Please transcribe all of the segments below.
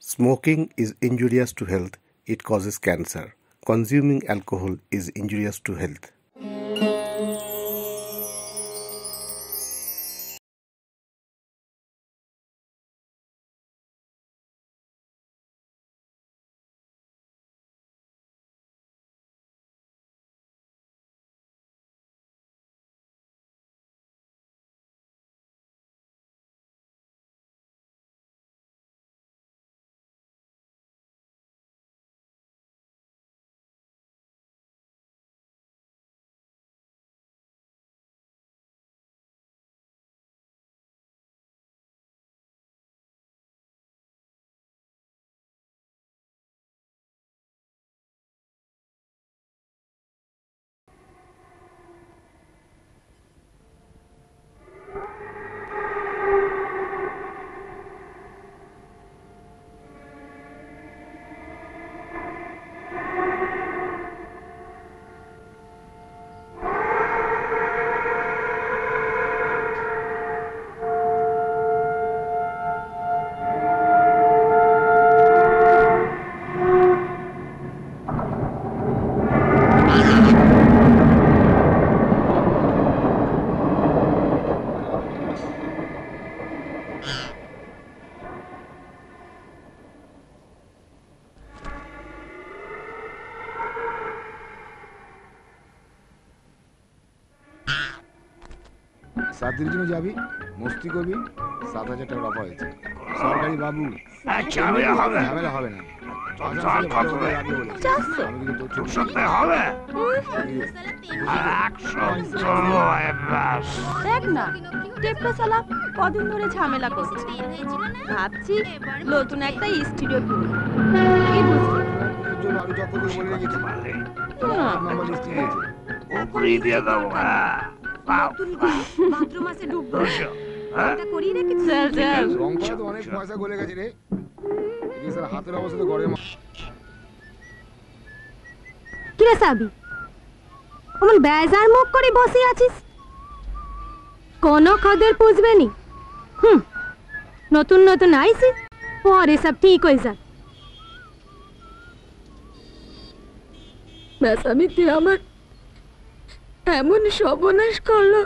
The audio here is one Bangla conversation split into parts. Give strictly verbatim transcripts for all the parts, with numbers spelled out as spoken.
Smoking is injurious to health. It causes cancer. Consuming alcohol is injurious to health. सात दिन की जाबी मस्ती করবি सात हज़ार টাকা রাখা হয়েছে সরকারি বাবু ঝামেলা হবে ঝামেলা হবে না চাল কত চারশো আমি কিন্তু তোর সাথে হবে একশো চলো বাস দেখ না টেপটা সালা কদিন ধরে ঝামেলা করছে ভাবছি নতুন একটা স্টুডিও কিনি কি বুঝছিস জন্য আমি যত করে বলে রেখেছি পারলে নাম্বার লিস্ট দিয়েছে উপরে দিয়ে দাও বাথরুম আছে ডুববো এটা করি রে কি চল চল রংটা তো অনেক পয়সা গলে গেছে রে এই স্যার হাতের অবস্থা তো গড়ে কি রে সাবি অমন বেজার মুখ করে বসে আছিস কোন খদের পুজবে নি হুম নতুন নতুন আইছি পরে সব ঠিক হয়ে যাবে বেসামিতে আমার এমন সর্বনাশ করলো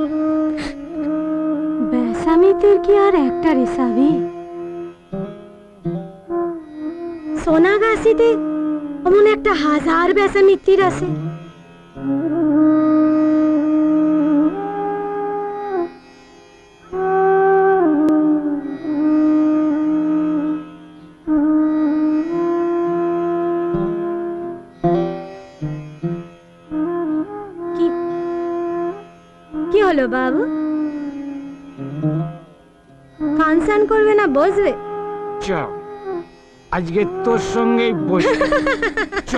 বেসামিতের কি আর একটা রেসাবি সোনাগাছিতে অমন একটা হাজার বেসামিতির আছে বাবু ফাংশন করবে না বসবে চ আজকে তোর সঙ্গেই বসে চ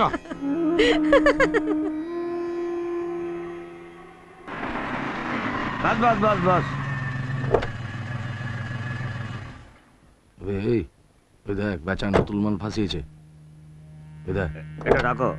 বাস বাস বাস বাস এই ওই দেখ বেচা নতুন মাল ফাঁসিয়েছে ওই দেখ এটা রাখো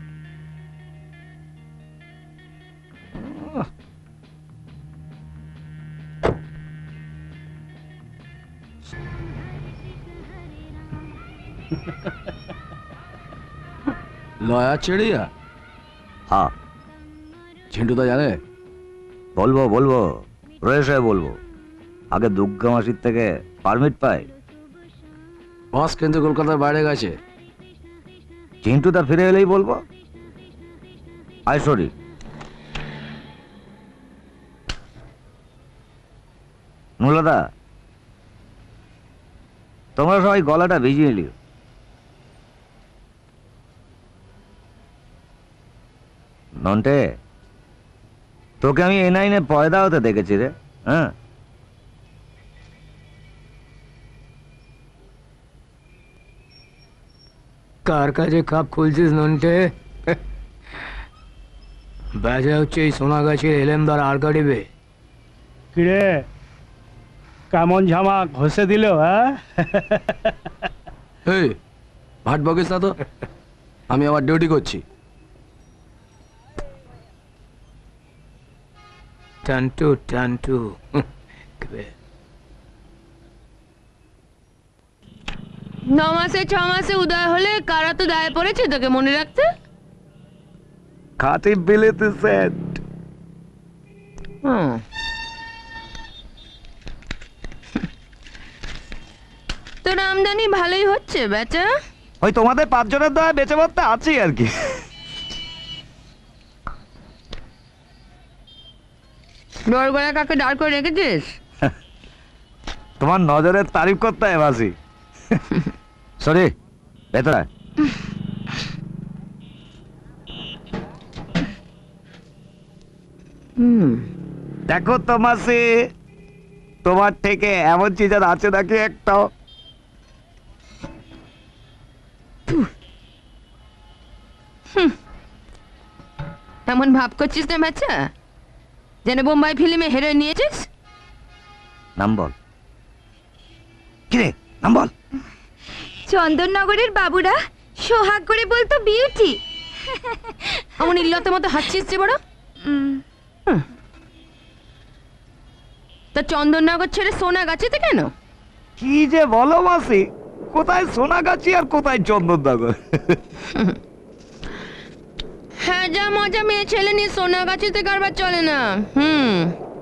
লয়া চেড়িয়া হ্যাঁ ঝিন্টুদা জানে বলবো বলবো রয়েছে বলবো আগে দুর্গা মাসির থেকে পারমিট পাই বস কিন্তু কলকাতার বাইরে গেছে ঝিন্টুদা ফিরে এলেই বলবো আয় সরি নুলাদা তোমরা সবাই গলাটা ভিজিয়ে নিও নন্টে তোকে আমি এ নাইনে পয়দা হতে দেখেছি রে হ্যাঁ কার কাছে কাপ খুলছিস নন্টে বেজা হচ্ছে এই সোনাগাছির এলেমদার আর কাটিবে কিরে কেমন ঝামা ঘষে দিল হ্যাঁ এই ভাট বকিস না তো আমি আমার ডিউটি করছি টান্টু টান্টু ন মাসে ছ মাসে উদয় হলে কারা তো দায়ে পড়েছে তোকে মনে রাখতে। খাঁটি বিলেতি সেট। হুম, তোর আমদানি ভালোই হচ্ছে বেচা। ওই তোমাদের পাঁচজনের দয়া বেঁচে পড়তে আছি আর কি। বড়গলা কাকে দাঁড় করে রেখেছিস? তোমার নজরের তারিফ করতে হয় মাসি। সরি ভেতরে। হুম, দেখো তো মাসি, তোমার থেকে এমন চিজ আর আছে নাকি একটাও? এমন ভাব করছিস না বাচ্চা যেন বোম্বাই ফিল্মে হিরোইন নিয়েছিস। নাম বল। কিরে নাম বল। চন্দননগরের বাবুরা সোহাগ করে বলতো বিউটি। এমন ইল্লতের মতো হাসছিস যে বড়। তা চন্দননগর ছেড়ে সোনাগাছিতে কেন? কি যে বলো মাসি, কোথায় সোনাগাছি আর কোথায় চন্দননগর। হ্যাঁ, যা মজা মেয়ে ছেলে নিয়ে সোনাগাছিতে কারবার চলে না। হুম,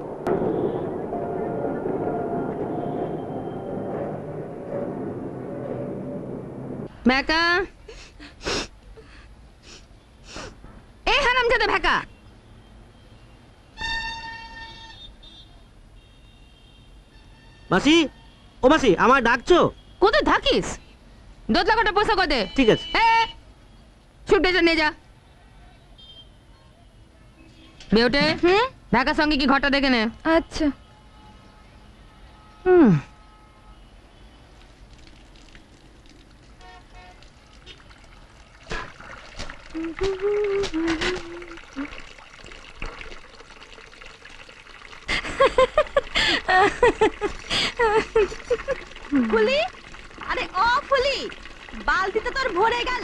ভ্যাকা এই হারামজাদা ভ্যাকা, মাসি, ও মাসি, আমার ডাকছো? কোথায় থাকিস? দোতলা কটা পয়সা কদে। ঠিক আছে। ছুটে নিয়ে যা। বেউটে, হুম, ঢাকার সঙ্গে কি ঘটা দেখে নে। আচ্ছা। হুম, ফুলি, আরে ও ফুলি, বালতিতে তোর ভরে গেল।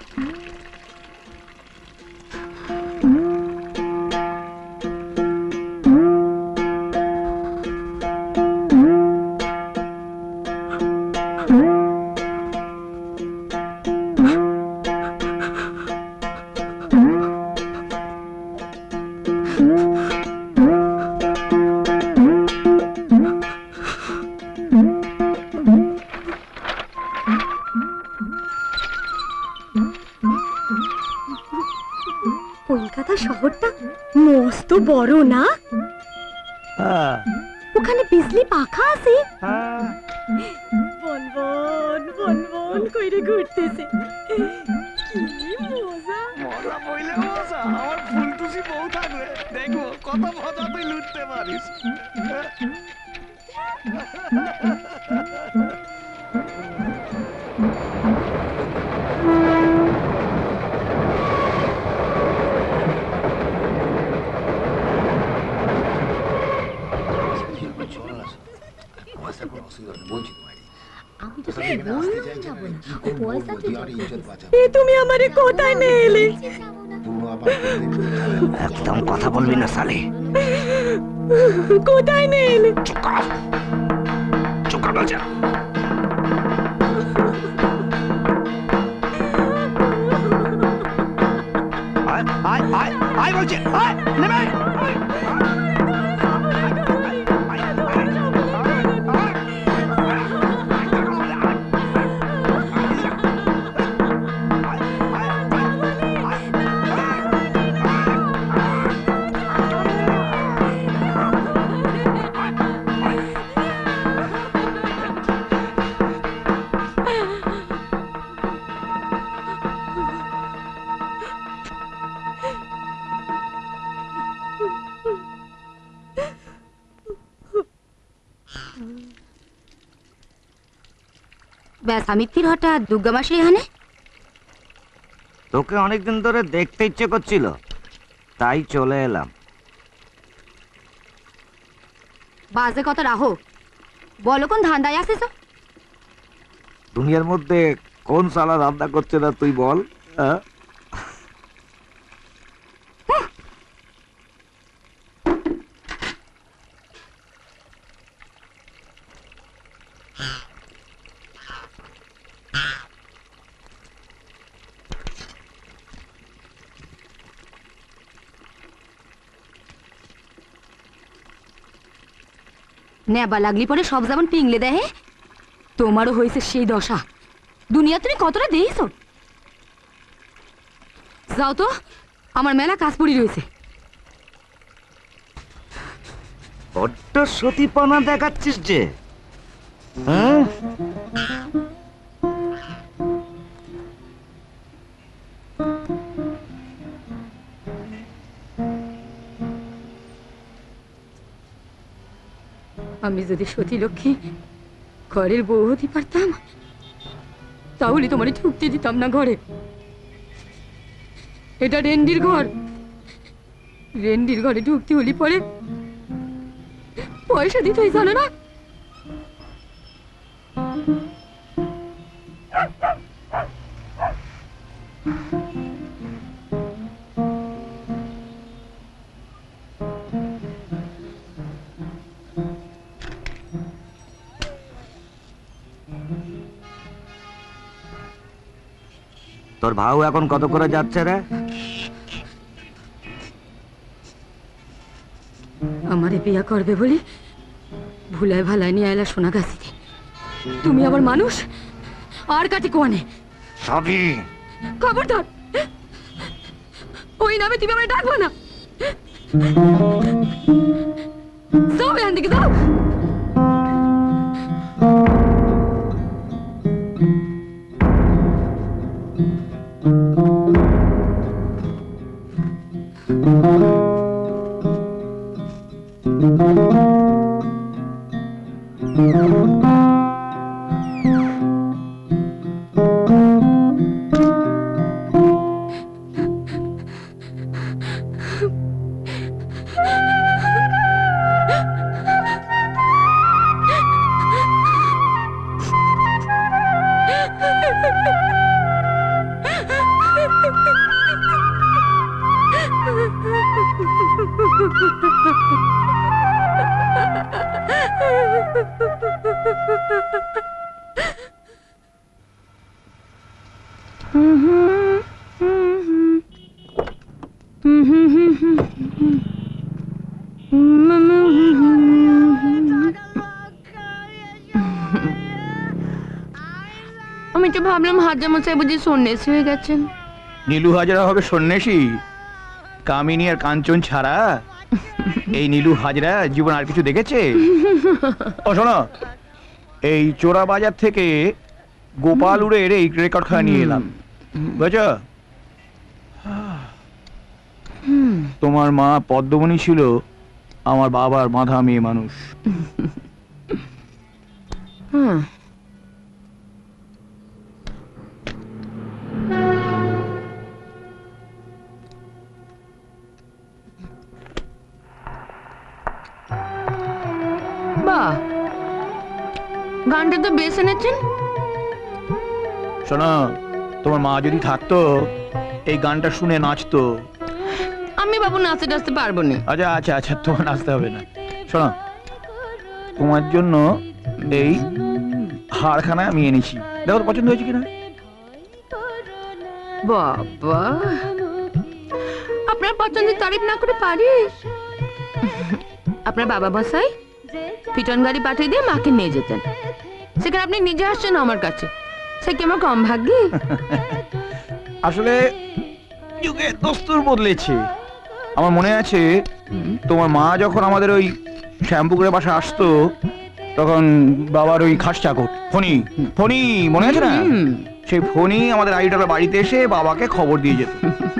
কলকাতা শহরটা মস্ত বড় না? ওখানে বিজলি পাখা আছে, বন বন বন বন কইরে ঘুরতেছে। কি মজা! মজা বইলে মজা, আমার ফুলটুসি বউ থাকবে, দেখো কত মজা তুই লুটতে পারিস। তুমি আমারে কোথায় নিয়ে এলে? একদম কথা বলবি না সালি। কোথায় নিয়ে এলে? চুকা চুকা বাজা। আয় আয় আয় আয় বলছে, আয় নেমে আয়। সামিত্রীর হঠাৎ দুর্গা মাসি এখানে? তোকে অনেকদিন ধরে দেখতে ইচ্ছে করছিল, তাই চলে এলাম। বাজে কথা রাহো, বলো কোন ধান্দায় আসিস? দুনিয়ার মধ্যে কোন সালা রান্না করছে না তুই বল? নেবা লাগলি পরে সব যেমন পিংলে দেয়। তোমারও হয়েছে সেই দশা। দুনিয়া তুমি কতটা দেখছো? যাও তো, আমার মেলা কাজ পড়ি রয়েছে। বড্ড সতীপনা দেখাচ্ছিস যে, হ্যাঁ? আমি যদি সতী লক্ষ্মী ঘরের বউ হতে পারতাম তাহলে তোমার ঢুকতে দিতাম না ঘরে। এটা রেন্ডির ঘর। রেন্ডির ঘরে ঢুকতে হলি পরে পয়সা দিতে হয়, জানো না? তোর ভাউ এখন কত করে যাচ্ছে রে? আমারে বিয়া করবে বলি ভুলায় ভালায় নিয়ে এলা সোনা গাছিতে। তুমি আবার মানুষ আর কাটি কোয়ানে সবই খবরদার ওই নামে তুমি আমায় ডাকবো না। যাও এখান থেকে, যাও। আমি তো ভাবলাম হাজার মশাই বুঝি সন্ন্যাসী হয়ে গেছেন। নীলু হাজরা হবে সন্ন্যাসী? কামিনী আর কাঞ্চন ছাড়া এই নীলু হাজরা জীবন আর কিছু দেখেছে? ও শোনো, এই চোরা বাজার থেকে গোপাল উড়ের এই রেকর্ড খাওয়া নিয়ে এলাম, বুঝছো? তোমার মা পদ্মমণি ছিল আমার বাবার মাথা মেয়ে মানুষ। হ্যাঁ, বাহ, গানটা তো বেশ এনেছেন। শোনো, তোমার মা যদি থাকতো এই গানটা শুনে নাচতো। আমি বাবু নাচতে টাচতে পারবো না। আচ্ছা আচ্ছা আচ্ছা, তোমার নাচতে হবে না। শোনো, তোমার জন্য এই হারখানা আমি এনেছি, দেখো পছন্দ হয়েছে কিনা। বাবা, আপনার পছন্দের তারিফ না করে পারি? আপনার বাবা মশাই পিটন গাড়ি পাঠিয়ে দিয়ে মাকে নিয়ে যেতেন, সেখানে আপনি নিজে আসছেন আমার কাছে, সে কি আমার কম ভাগ্যি? আসলে যুগে দস্তুর বদলেছে। আমার মনে আছে তোমার মা যখন আমাদের ওই শ্যামপুকুরের পাশে আসতো তখন বাবার ওই খাস চাকর ফণি ফণি মনে আছে না? সেই ফণি আমাদের আইডার বাড়িতে এসে বাবাকে খবর দিয়ে যেত।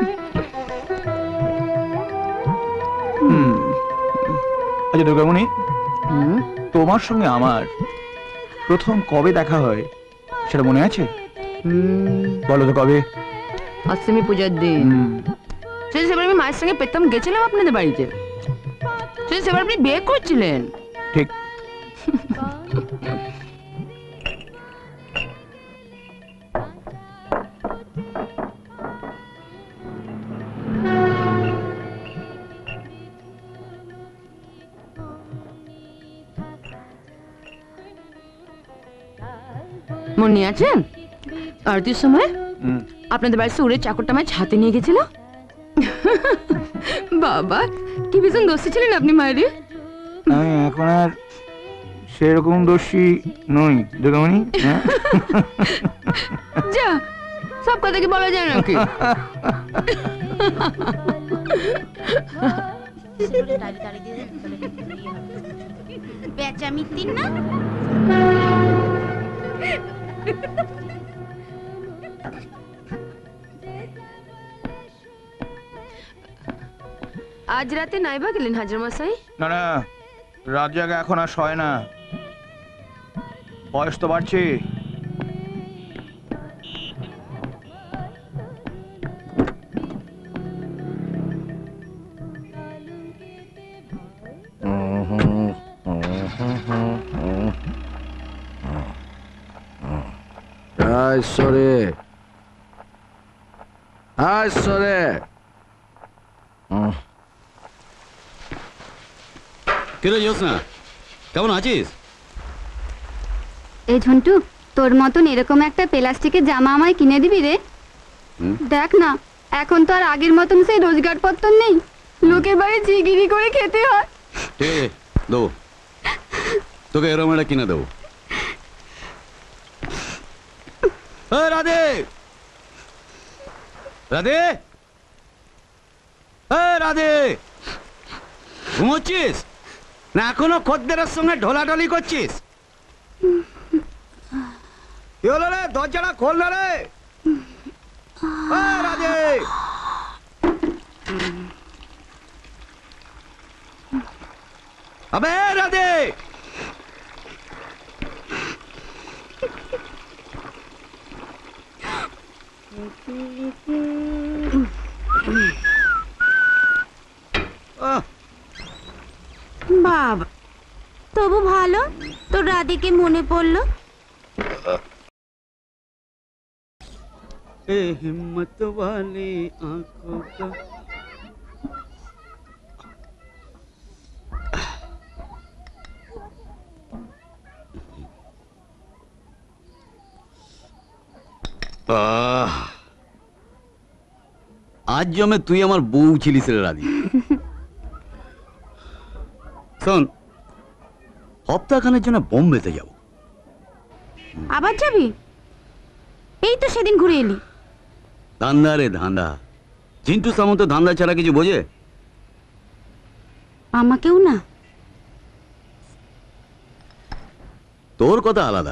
আচ্ছা দুর্গামণি, তোমার সঙ্গে আমার প্রথম কবে দেখা হয় সেটা মনে আছে? বলো তো কবে? অষ্টমী পূজার দিন। সেবার আমি মায়ের সঙ্গে পেতাম গেছিলাম আপনাদের বাড়িতে, সেবার আপনি বিয়ে করছিলেন। ঠিক। মনে আছে আরতির সময় আপনাদের বাড়িতে উড়ে চাকরটা মাছ হাতে নিয়ে গেছিল? বাবা, কি ভীষণ দোষী ছিলেন আপনি মায়ের। আমি এখন আর সেরকম দোষী নই দুর্গামণি। হ্যাঁ যা সব কথা কি বলা যায় নাকি? বেচা মিত্তির না আজ রাতে নাইবা গেলেন হাজার মশাই? না না, রাত জায়গা এখন আর সয় না, বয়স তো বাড়ছে। সরে আয় সরে। কিরে জোসনা, কেমন আছিস? এই ঝন্টু, তোর মতন এরকম একটা প্লাস্টিকের জামা আমায় কিনে দিবি রে? দেখ না, এখন তো আর আগের মতন সেই রোজগার পত্তর নেই, লোকের বাড়ি জিগিরি করে খেতে হয়। ঠিক আছে, দেবো তোকে, এরকম একটা কিনে দেবো। রাধে রাধে রাধে, ঘুমোচ্ছিস না এখনো খদ্দেরের সঙ্গে ঢোলাঢলি করছিস? কি হলো রে, দরজাটা খোল না রে। রাধে আবে রাধে, বাবা তবু ভালো তোর রাধিকে মনে পড়লো। ए हिम्मत वाली आंखों का आज जमे तुई आमार बউ ছিলিস রে রাধি। শোন, সপ্তাহখানের জন্য বোম্বেতে যাব। আবার যাবি? এই তো সেদিন ঘুরে এলি। ধান্দা রে ধান্দা, চিন্টু সামন্ত ধান্দা ছাড়া কিছু বোঝে? আমাকেও না। তোর কথা আলাদা,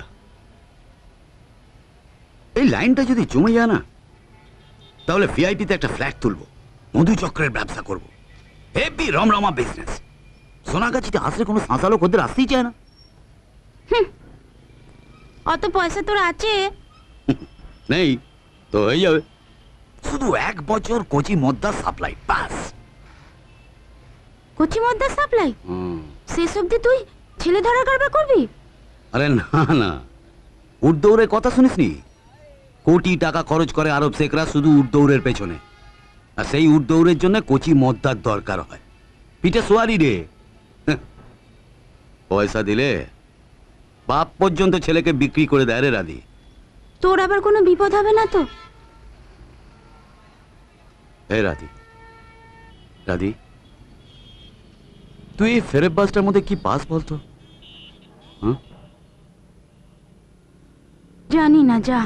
এই লাইনটা যদি জমে যায় না, তাহলে ভিআইপিতে একটা ফ্ল্যাট তুলবো, মধুচক্রের ব্যবসা করব, হেভি রমরমা বিজনেস। সোনাগাছিতে আসলে কোনো সাঁসালো খদ্দের আসতেই চায় না। অত পয়সা তোর আছে? নেই তো হয়ে যাবে, শুধু এক বছর কচি মদ্দা সাপ্লাই বাস। কচি মদ্দা সাপ্লাই? শেষ অব্দি তুই ছেলে ধরা কারবার করবি? আরে না না, উঠদৌড়ের কথা শুনিসনি? কোটি টাকা খরচ করে আরব শেখরা শুধু উঠদৌড়ের পেছনে, আর সেই উঠদৌড়ের জন্য কচি মদ্দার দরকার হয়। পিঠে সোয়ারি রে, পয়সা দিলে বাপ পর্যন্ত ছেলেকে বিক্রি করে দেয় রে রাধি। তোর আবার কোনো বিপদ হবে না তো? হে রাধি, রাধি তুই এই ফেরেব বাসটার মধ্যে কি পাস বলতো? হ্যাঁ জানি না, যা।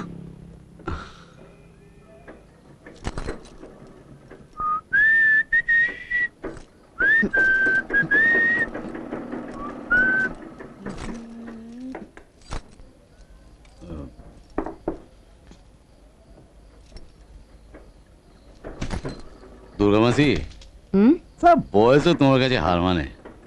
দুর্গা মাসি, সব বয়সও তোমার কাছে হার মানে।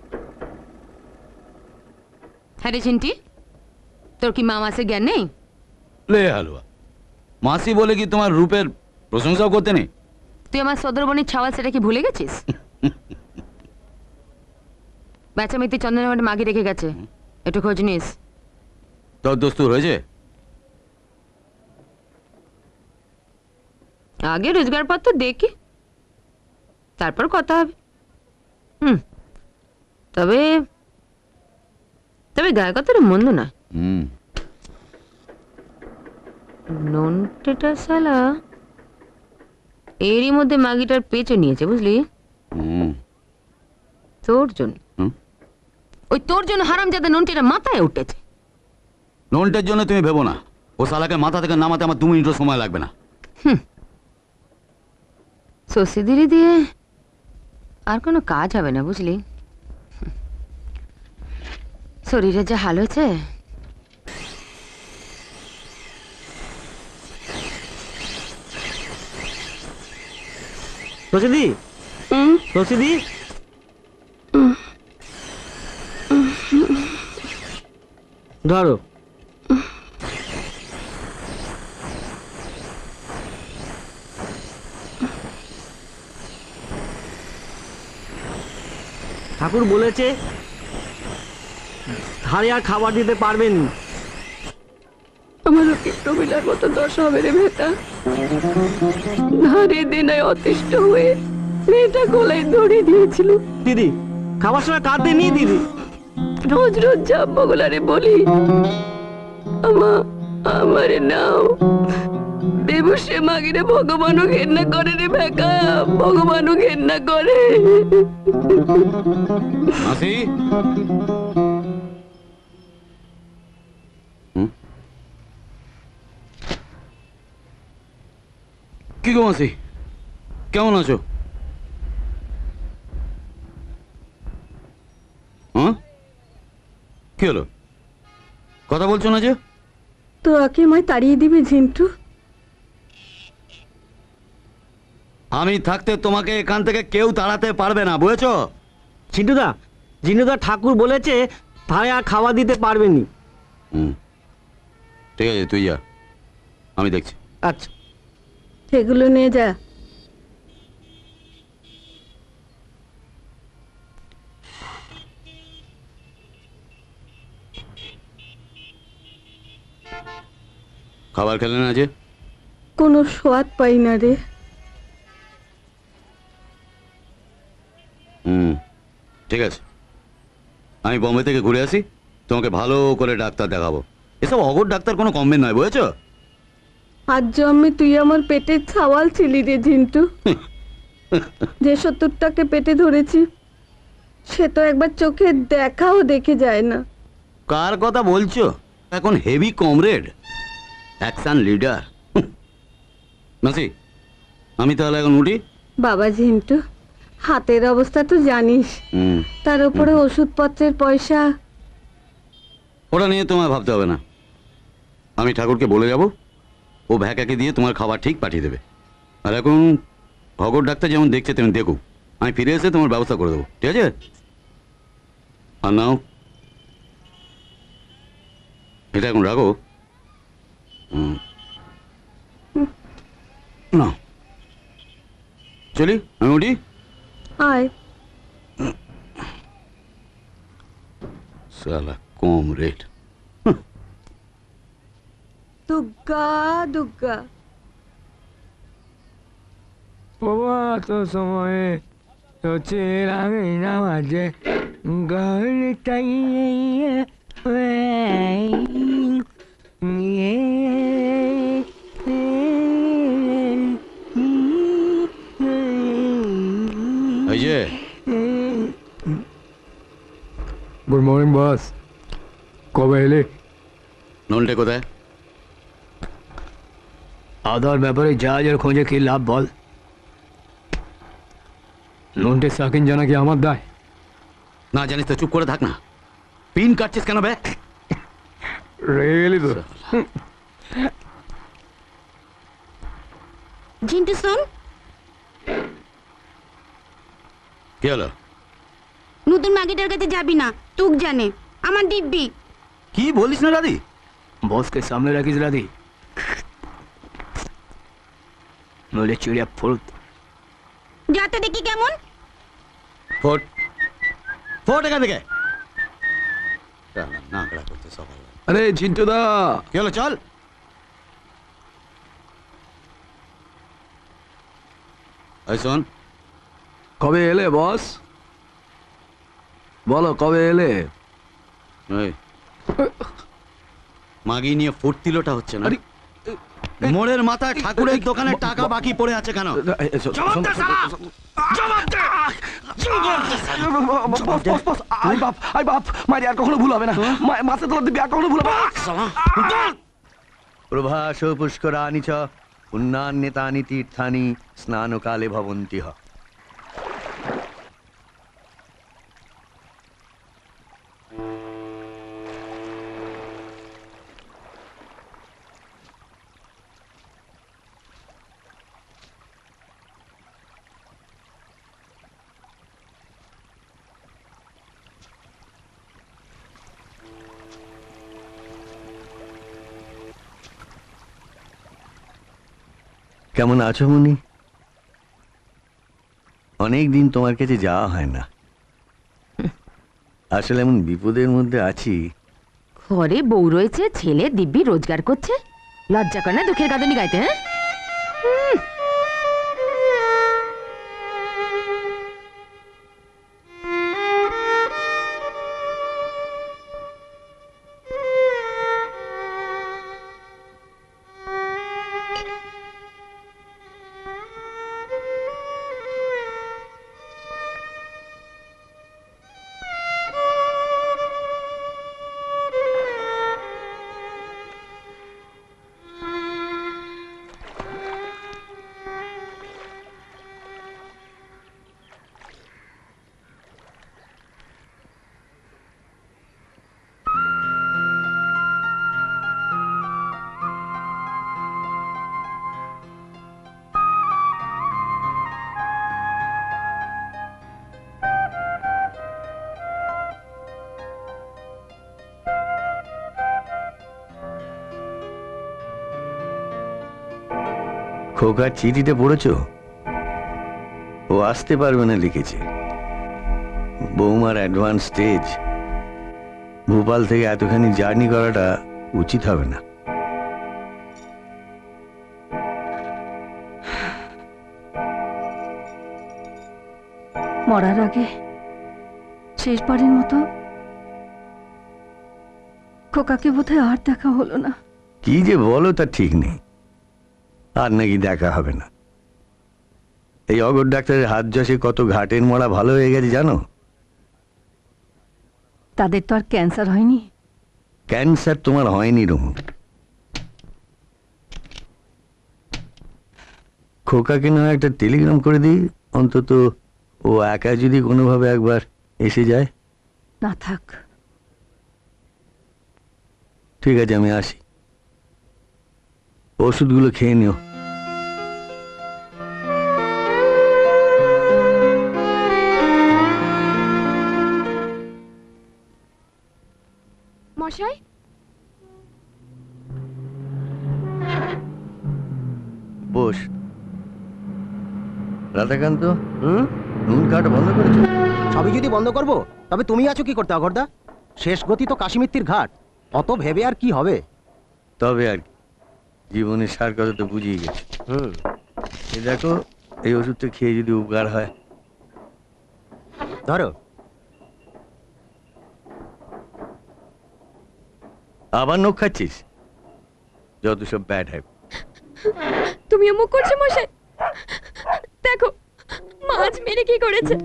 হ্যাঁ রে চিন্টি, তোর কি মা মাসে জ্ঞান নেই? লে হালুয়া, মাসি বলে কি তোমার রূপের প্রশংসাও করতে নেই? তুই আমার সদরবনির ছাওয়াল, সেটা কি ভুলে গেছিস? বেচা মিত্তি চন্দনের মাগি রেখে গেছে, একটু খোঁজ নিস। তোর দোস্তুর হয়েছে? আগে রোজগার পত্র দেখি, তারপর কথা হবে। হুম, তবে তবে গায়ে কথাটা মন্দ না। নন্টেটা শালা এরই মধ্যে মাগিটার পেছু নিয়েছে, বুঝলি? তোর জন্য ওই তোর জন্য হারামজাদা নন্টিটা মাথায় উঠেছে। নন্টের জন্য তুমি ভেবো না, ও শালাকে মাথা থেকে নামাতে আমার দু মিনিটও সময় লাগবে না। হুম, সসিদিরি দিয়ে আর কোনো কাজ হবে না বুঝলি। শরীরের যা হাল হয়েছে। রসিদি রসিদি ধরো। ঠাকুর বলেছে ধারে আর খাবার দিতে পারবেন। আমারও কি প্রমিলার মতো দশা হবে রে মেয়েটা? ধারে দেনায় অতিষ্ঠ হয়ে মেয়েটা গলায় দড়ি দিয়েছিল। দিদি খাবার সময় কাঁদতে নি দিদি। রোজ রোজ জাম্বগুলারে বলি আমা আমারে নাও দেবসে মাগিরে ভগবানও ঘেন্না করে রে ভেকা, ভগবানও ঘেন্না করে। মাসি কি গো মাসি, কেমন আছো? হ্যাঁ কি হলো, কথা বলছো না যে? তোরাকে আমায় তাড়িয়ে দিবে ঝিন্টু? আমি থাকতে তোমাকে এখান থেকে কেউ তাড়াতে পারবে না, বুঝেছো? ঝিন্টুদা ঝিন্টুদা ঠাকুর বলেছে ধারে আর খাওয়া দিতে পারবেনি। হুম ঠিক আছে, তুই যা, আমি দেখছি। আচ্ছা সেগুলো নিয়ে যা। খাবার খেলে না যে? কোনো স্বাদ পাই না রে। হুম ঠিক আছে, আমি বম্বে থেকে ঘুরে আসি, তোমাকে ভালো করে ডাক্তার দেখাবো। এসব অগর ডাক্তার কোনো কমবে নয়, বুঝেছো? আজ জন্মে তুই আমার পেটের ছাওয়াল ছিলি রে ঝিন্টু। যে সত্তরটাকে পেটে ধরেছি সে তো একবার চোখে দেখাও দেখে যায় না। কার কথা বলছো? এখন হেভি কমরেড, অ্যাকশন লিডার। মাসি আমি তাহলে এখন উঠি। বাবা ঝিন্টু, হাতের অবস্থা তো জানিস, হুম তার উপরে ওষুধপত্রের পয়সা। ওটা নিয়ে তোমায় ভাবতে হবে না, আমি ঠাকুরকে বলে যাব, ও ভ্যাকাকে দিয়ে তোমার খাবার ঠিক পাঠিয়ে দেবে। আর এখন ভগর ডাক্তার যেমন দেখছে তেমন দেখুক, আমি ফিরে এসে তোমার ব্যবস্থা করে দেবো, ঠিক আছে? আর নাও এটা এখন রাখো। হুম না চলি, আমি উঠি। আয় সালা কম রেট। দুগ্গা দুগ্গা প্রভাত সময়ে তো চেরাগে না বাজে গাড়িটাই এই যে গুড মর্নিং বস, কবে এলে? নন্টে কোথায়? আদার ব্যাপারে জাহাজের খোঁজে কি লাভ বল? নন্টে সাকিন জানা কি আমার দায়? না জানিস তো চুপ করে থাক না, পিন কাটছিস কেন বে? রেলি তো ঝিন্টু শোন, কি হলো? নতুন মাগিটার কাছে যাবি না, তুক জানে আমার দিব্যি। কি বলিস না দাদি? বসকে সামনে রাখিস রাধি, নইলে চিড়িয়া ফুট। যাতে দেখি কেমন ফোট ফোট এখান থেকে। নাকড়া করতে সকাল। আরে ঝিন্টু দা, কি হলো? চল। এই শোন, কবে এলে বস? বলো কবে এলে? মাগি নিয়ে ফুর্তিলোটা হচ্ছে না? মোড়ের মাথায় ঠাকুরের দোকানে টাকা বাকি পড়ে আছে কেন? জবাব দে সালা! জবাব দে! আই বাপ আই বাপ মারি আর কখনো ভুল হবে না। মাথা তোলা দিবি আর কখনো ভুল হবে না। প্রভাস পুষ্করাণি চ পুণ্যান্যতানি তীর্থানি স্নানকালে ভবন্তিহ। কেমন আছো মুনি? অনেক দিন তোমার কাছে যাওয়া হয় না। আসলে এমন বিপদের মধ্যে আছি। ঘরে বউ রয়েছে, ছেলে দিব্যি রোজগার করছে, লজ্জা করে না দুঃখের কাঁদুনি গাইতে? হ্যাঁ, খোকার চিঠিটা পড়েছো? ও আসতে পারবে না লিখেছে। বৌমার অ্যাডভান্স স্টেজ, ভোপাল থেকে এতখানি জার্নি করাটা উচিত হবে না। মরার আগে শেষবারের মতো খোকাকে বোধহয় আর দেখা হলো না। কি যে বলো তা ঠিক নেই, আর নাকি দেখা হবে না। এই অগর ডাক্তারের হাত যশে কত ঘাটের মরা ভালো হয়ে গেছে জানো? তাদের তো আর ক্যান্সার হয়নি। ক্যান্সার তোমার হয়নি রুমু। খোকাকে না একটা টেলিগ্রাম করে দিই, অন্তত ও একা যদি কোনোভাবে একবার এসে যায়। না থাক। ঠিক আছে, আমি আসি। ওষুধগুলো খেয়ে নিও। মশাই, বস। রাধাকান্ত, হুম নুন খাওয়াটা বন্ধ করেছো? সবই যদি বন্ধ করবো তবে তুমি আছো কি করতে অগরদা? শেষ গতি তো কাশিমিত্তির ঘাট, অত ভেবে আর কি হবে? তবে আর কি, জীবনের সার কথা তো বুঝিয়ে গেছে। হুম, এই দেখো, এই ওষুধটা খেয়ে যদি উপকার হয়। ধরো। আবার নখ খাচ্ছিস? যত সব ব্যাড হ্যাবিট। তুমি অমুক করছো মশাই? দেখো মাছ মেরে কি করেছে।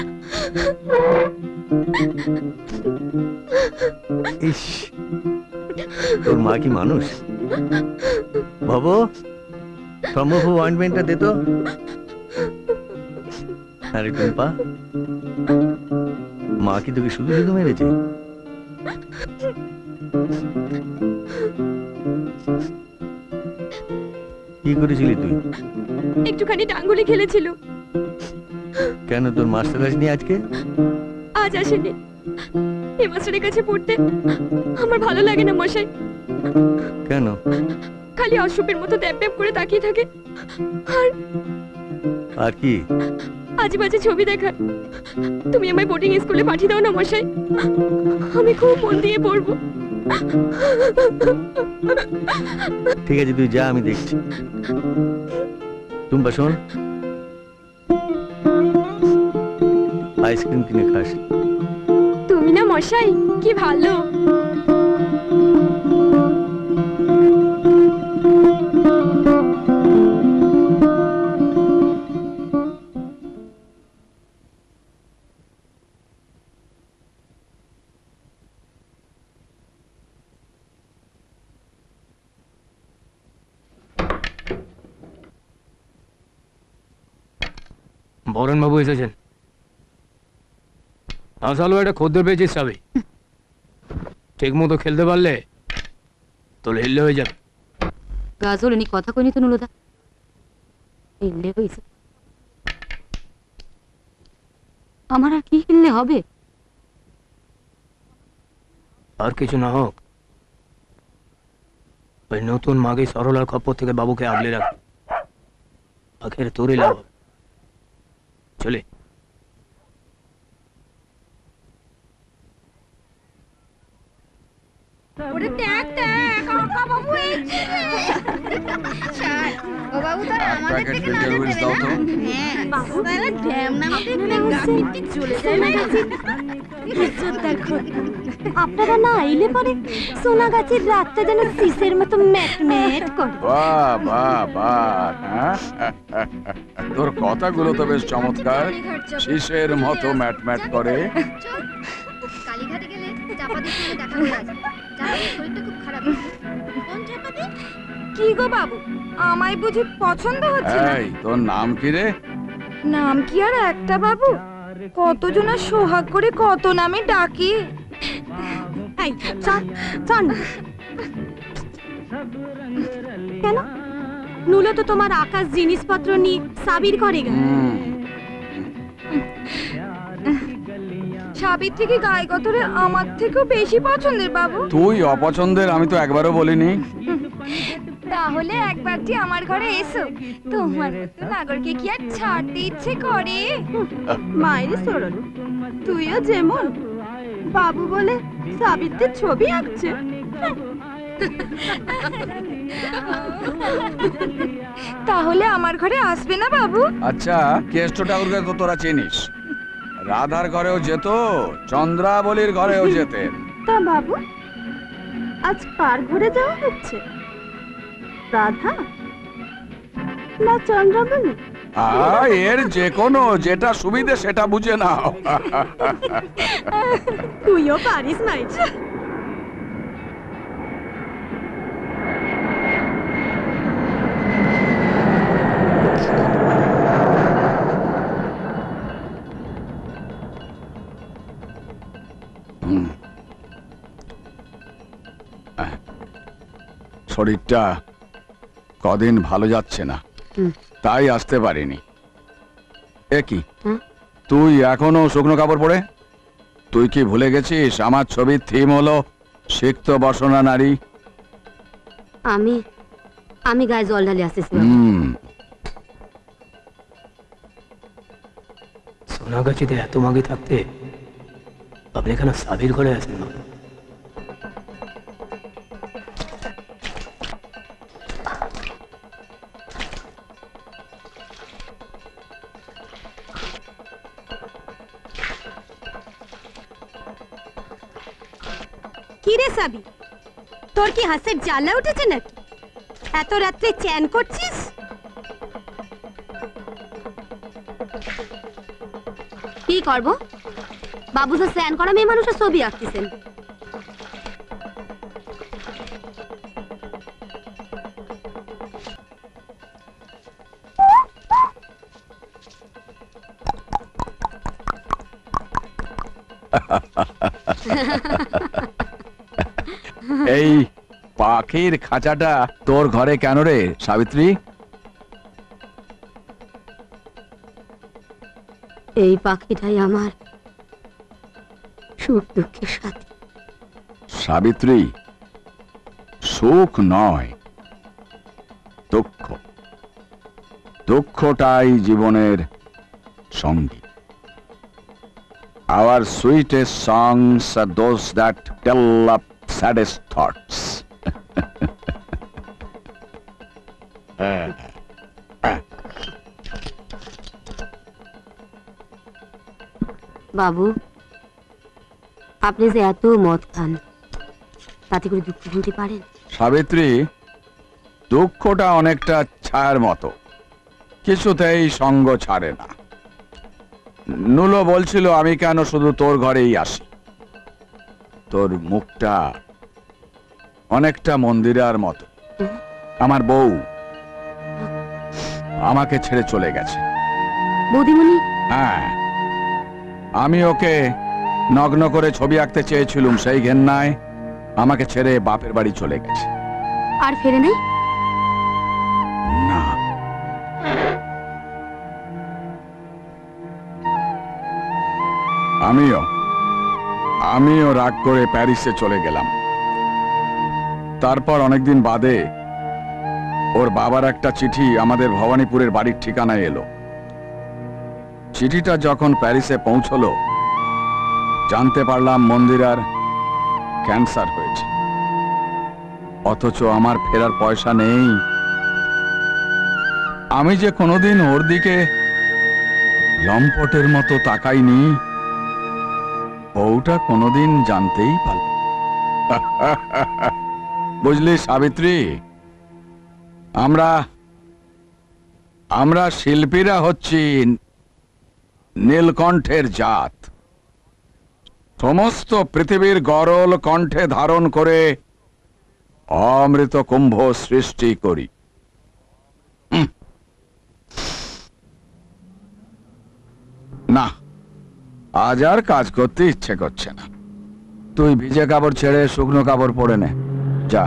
ইস, তোর মা কি মানুষ? বাবু, সম্ভব অয়েন্টমেন্টটা দে তো। আরে টুম্পা, মা কি তোকে শুধু শুধু মেরেছে? কি করেছিলি তুই? একটুখানি ডাঙ্গুলি খেলেছিল। কেন, তোর মাস্টার আসেনি আজকে? আজ আসেনি। এই মাস্টারের কাছে পড়তে আমার ভালো লাগে না মশাই। কেন? খালি অসুপের মতো দ্যাপ দ্যাপ করে তাকিয়ে থাকে, আর আর কি আজে বাজে ছবি দেখায়। তুমি আমায় বোর্ডিং স্কুলে পাঠিয়ে দাও না মশাই, আমি খুব মন দিয়ে পড়বো। ঠিক আছে, তুই যা, আমি দেখছি। টুম্পা শোন, আইসক্রিম কিনে খাস। তুমি না মশাই কি ভালো। বরেন বাবু এসেছেন। আসলে একটা খদ্দের পেয়েছিস সবই, ঠিক মতো খেলতে পারলে তোর হিল্লে হয়ে যাবে। গাজল এনি কথা কইনি তো নুলুদা, হিল্লে হয়েছে। আমার আর কি হিল্লে হবে? আর কিছু না হোক, ওই নতুন মাগে সরলার খপ্পর থেকে বাবুকে আগলে রাখ, আখের তোরই লাভ। চলে আপনারা না আইলে পরে সোনা গাছের রাতটা যেন শিশের মতো ম্যাট ম্যাট করে। বাহ বাহ বাহ, তোর কথাগুলো তো বেশ চমৎকার। শিশের মতো ম্যাট ম্যাট করে। কালীঘাটে গেলে চাপাতির সঙ্গে দেখা হয়ে আছে। চাপাতির শরীরটা খুব খারাপ। কোন চাপাতি? কি গো বাবু, আমায় বুঝি পছন্দ হচ্ছে না? এই তোর নাম কি রে? নাম কি আর একটা বাবু, কতজনা সোহাগ করে কত নামে ডাকি। এই চল চল। কেন নুলো তো তোমার আকাশ জিনিসপত্র নিয়ে সাবির ঘরে গেল। সাবিত্রীকে গায়ে গতরে আমার থেকেও বেশি পছন্দের বাবু। তুই অপছন্দের আমি তো একবারও বলিনি। তাহলে একবারটি আমার ঘরে এসো, তোমার মতো নাগরকে কি আর ছাড়তে ইচ্ছে করে? মায়ের সরল, তুইও যেমন বাবু বলে সাবিত্রীর ছবি আঁকছে। তাহলে আমার ঘরে আসবে না বাবু? আচ্ছা, কেষ্ট ঠাকুরকে তো তোরা চিনিস, রাধার ঘরেও যেত, চন্দ্রাবলীর ঘরেও যেতে। তা বাবু আজ কার ঘরে যাওয়া হচ্ছে, রাধা না চন্দ্রাবলী? এর যে কোনো যেটা সুবিধে সেটা বুঝে নাও। তুইও পারিস মাইজ। শরীরটা কদিন ভালো যাচ্ছে না, তাই আসতে পারিনি। এ কি তুই এখনো শুকনো কাপড় পরে? তুই কি ভুলে গেছিস আমার ছবির থিম হলো সিক্ত বসনা নারী? আমি আমি গায়ে জল ঢালি আসতেছি। সোনাগাছিতে এত মাগে থাকতে আপনি এখানে সাবির ঘরে আছেন না? কি রে সাবি, তোর কি হাসির জ্বালা উঠেছে নাকি? এত রাত্রে চ্যান করছিস? কি করব, বাবু তো চ্যান করা মেয়ে মানুষের ছবি আঁকতেছেন। এই পাখির খাঁচাটা তোর ঘরে কেন রে সাবিত্রী? এই পাখিটাই আমার সুখ দুঃখের সাথী। সাবিত্রী, সুখ নয় দুঃখ, দুঃখটাই জীবনের সঙ্গী। Our sweetest songs are those that tell up saddest thoughts. বাবু, আপনি যে এত মদ খান, তাতে করে দুঃখ ভুলতে পারেন? সাবিত্রী, দুঃখটা অনেকটা ছায়ার মতো, কিছুতেই সঙ্গ ছাড়ে না। নুলো বলছিল আমি কেন শুধু তোর ঘরেই আসি। তোর মুখটা অনেকটা মন্দিরার মতো। আমার বউ আমাকে ছেড়ে চলে গেছে, বৌদিমণি। হ্যাঁ, আমি ওকে নগ্ন করে ছবি আঁকতে চেয়েছিলুম, সেই ঘেন্নায় আমাকে ছেড়ে বাপের বাড়ি চলে গেছে। আর ফেরে নাই? না। আমিও আমিও রাগ করে প্যারিসে চলে গেলাম। তারপর অনেকদিন বাদে ওর বাবার একটা চিঠি আমাদের ভবানীপুরের বাড়ির ঠিকানায় এলো। চিঠিটা যখন প্যারিসে পৌঁছলো, জানতে পারলাম মন্দিরার ক্যান্সার হয়েছে। অথচ আমার ফেরার পয়সা নেই। আমি যে কোনোদিন ওর দিকে লম্পটের মতো তাকাইনি, বউটা কোনোদিন জানতেই পারল। বুঝলি সাবিত্রী, আমরা আমরা শিল্পীরা হচ্ছি নীলকণ্ঠের জাত। সমস্ত পৃথিবীর গরল কণ্ঠে ধারণ করে অমৃত কুম্ভ সৃষ্টি করি। না, আজ আর কাজ করতে ইচ্ছে করছে না। তুই ভিজে কাপড় ছেড়ে শুকনো কাপড় পরে নে, যা।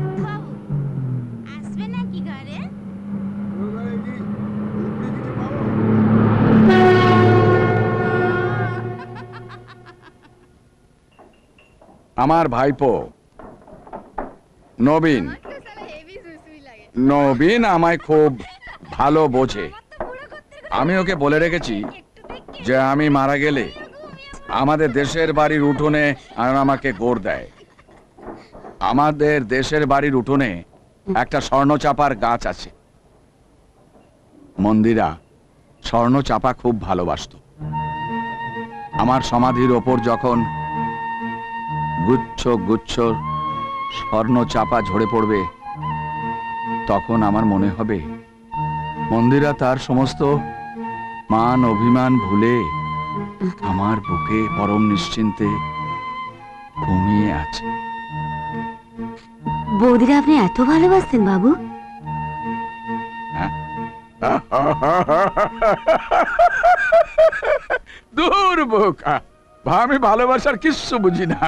আমার ভাইপো নবীন নবীন আমায় খুব ভালো বোঝে। আমি ওকে বলে রেখেছি যে আমি মারা গেলে আমাদের দেশের বাড়ির উঠোনে আর আমাকে গোড় দেয়। আমাদের দেশের বাড়ির উঠোনে একটা স্বর্ণচাপার গাছ আছে। মন্দিরা স্বর্ণচাপা খুব ভালোবাসত। আমার সমাধির ওপর যখন গুচ্ছ গুচ্ছ স্বর্ণচাপা ঝরে পড়বে, তখন আমার মনে হবে মন্দিরা তার সমস্ত মান অভিমান ভুলে আমার বুকে পরম নিশ্চিন্তে ঘুমিয়ে আছে। বৌদিরা আপনি এত ভালোবাসতেন বাবু? দূর বোকা, আমি ভালোবাসার কিচ্ছু বুঝি না।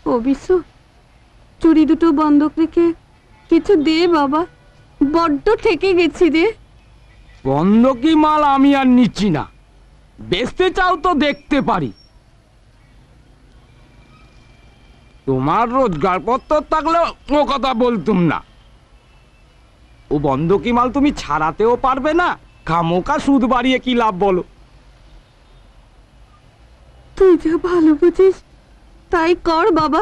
অবিশ্ব চুরি দুটো বন্ধক রেখে কিছু দে বাবা, বড্ড থেকে গেছি রে। বন্ধকি মাল আমি আর নিচ্ছি না, বেচতে চাও তো দেখতে পারি। তোমার রোজগার পত্র থাকলে ও কথা বলতুম না। ও বন্ধকি মাল তুমি ছাড়াতেও পারবে না, খামোকা সুদ বাড়িয়ে কি লাভ বলো? তুই যা ভালো বুঝিস তাই কর বাবা।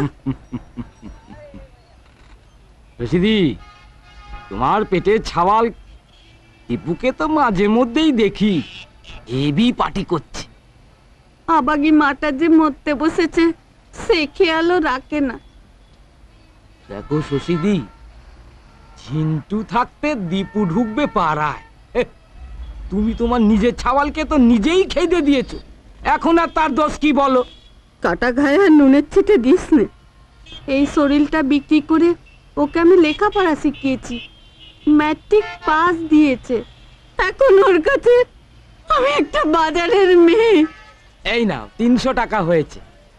রশিদি, তোমার পেটের ছাওয়াল টিপুকে তো মাঝে মধ্যেই দেখি হেভি পার্টি করছে। আবাগি মাটা যে মরতে বসেছে সে খেয়ালও রাখে না। দেখো শশীদি, ঝিন্টু থাকতে দীপু ঢুকবে পাড়ায়। তুমি তোমার নিজের ছাওয়ালকে তো নিজেই খেতে দিয়েছো, এখন আর তার দোষ কি বলো? কাটা ঘায়ে আর নুনের ছিটে দিস নে। এই শরীরটা বিক্রি করে ওকে আমি লেখাপড়া শিখিয়েছি, ম্যাট্রিক পাস দিয়েছে, এখন ওর কাছে আমি একটা বাজারের মেয়ে। এই নাও তিনশো টাকা হয়েছে।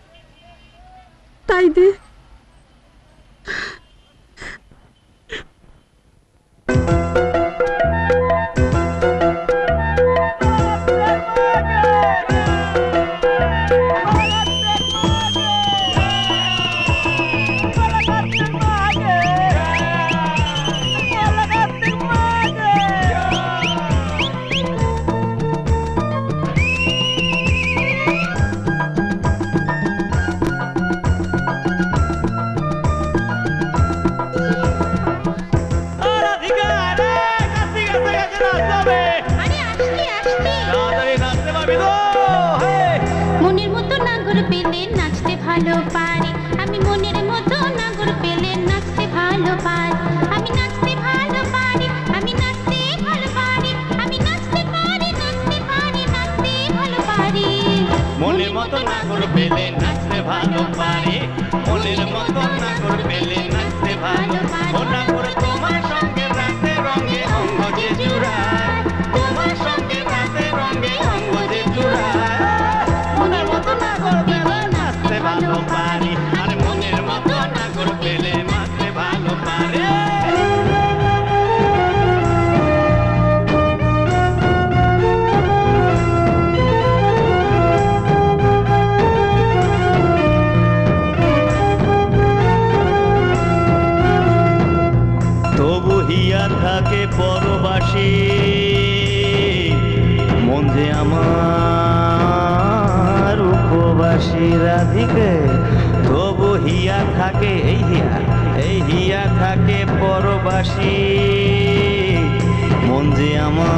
তাই দে। মনের মতো নাগর পেলে নাচতে ভালো পারি, আমি মনের মতো নাগর পেলে নাচতে ভালো পারি, আমি নাচতে ভালো পারি, আমি নাচতে ভালো পারি, আমি নাচতে পারি, নাচতে পারি, নাচতে ভালো পারি। মনের মতো নাগর পেলে নাচতে ভালো পারি, মনের মতো নাগর পেলে নাচতে ভালো পারি। ও নাগর তোমার সঙ্গে রাতে রঙে অঙ্গ যে জুড়ায়, তোমার সঙ্গে রাতে রঙে অঙ্গ যে জুড়ায়। মনের মতো নাগর পেলে নাচতে ভালো পারি, আর মনের মতো নাগর পেলে নাচতে ভালো পারি। তবু হিয়া থাকে পরবাসী, মন যে আমার উপবাসী রাধিকে। তবু হিয়া থাকে, এই হিয়া এই হিয়া থাকে পরবাসী, মন যে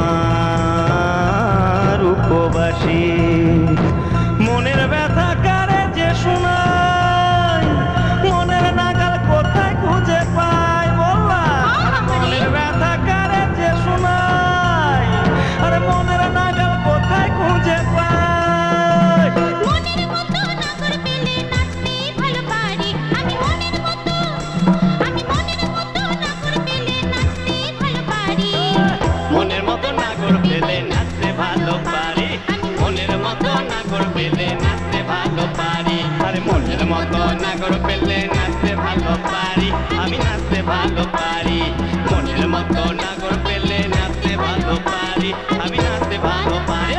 আমার উপবাসী। মনের ব্যথা কারে যে শোনায়, মনের নাগাল কোথায় খুঁজে পায় বলবা? মনের ব্যথা কারে যে শোনায়, আরে মনের নাগাল কোথায় খুঁজে পায়? মনের মতো নাগর পেলে নাচতে ভালো পারি, আমি মনের মতো, আমি মনের মতো নাগর পেলে নাচতে ভালো পারি। মনের মতো নাগর পেলে নাচতে ভালো পারি, মনের মতো নাগর পেলে নাচতে ভালো পারি। আরে মনের মতো নাগর পেলে নাচতে ভালো পারি, আমি নাচতে ভালো পারি। মনের মতো নাগর পেলে নাচতে ভালো পারি, আমি নাচতে ভালো পারি।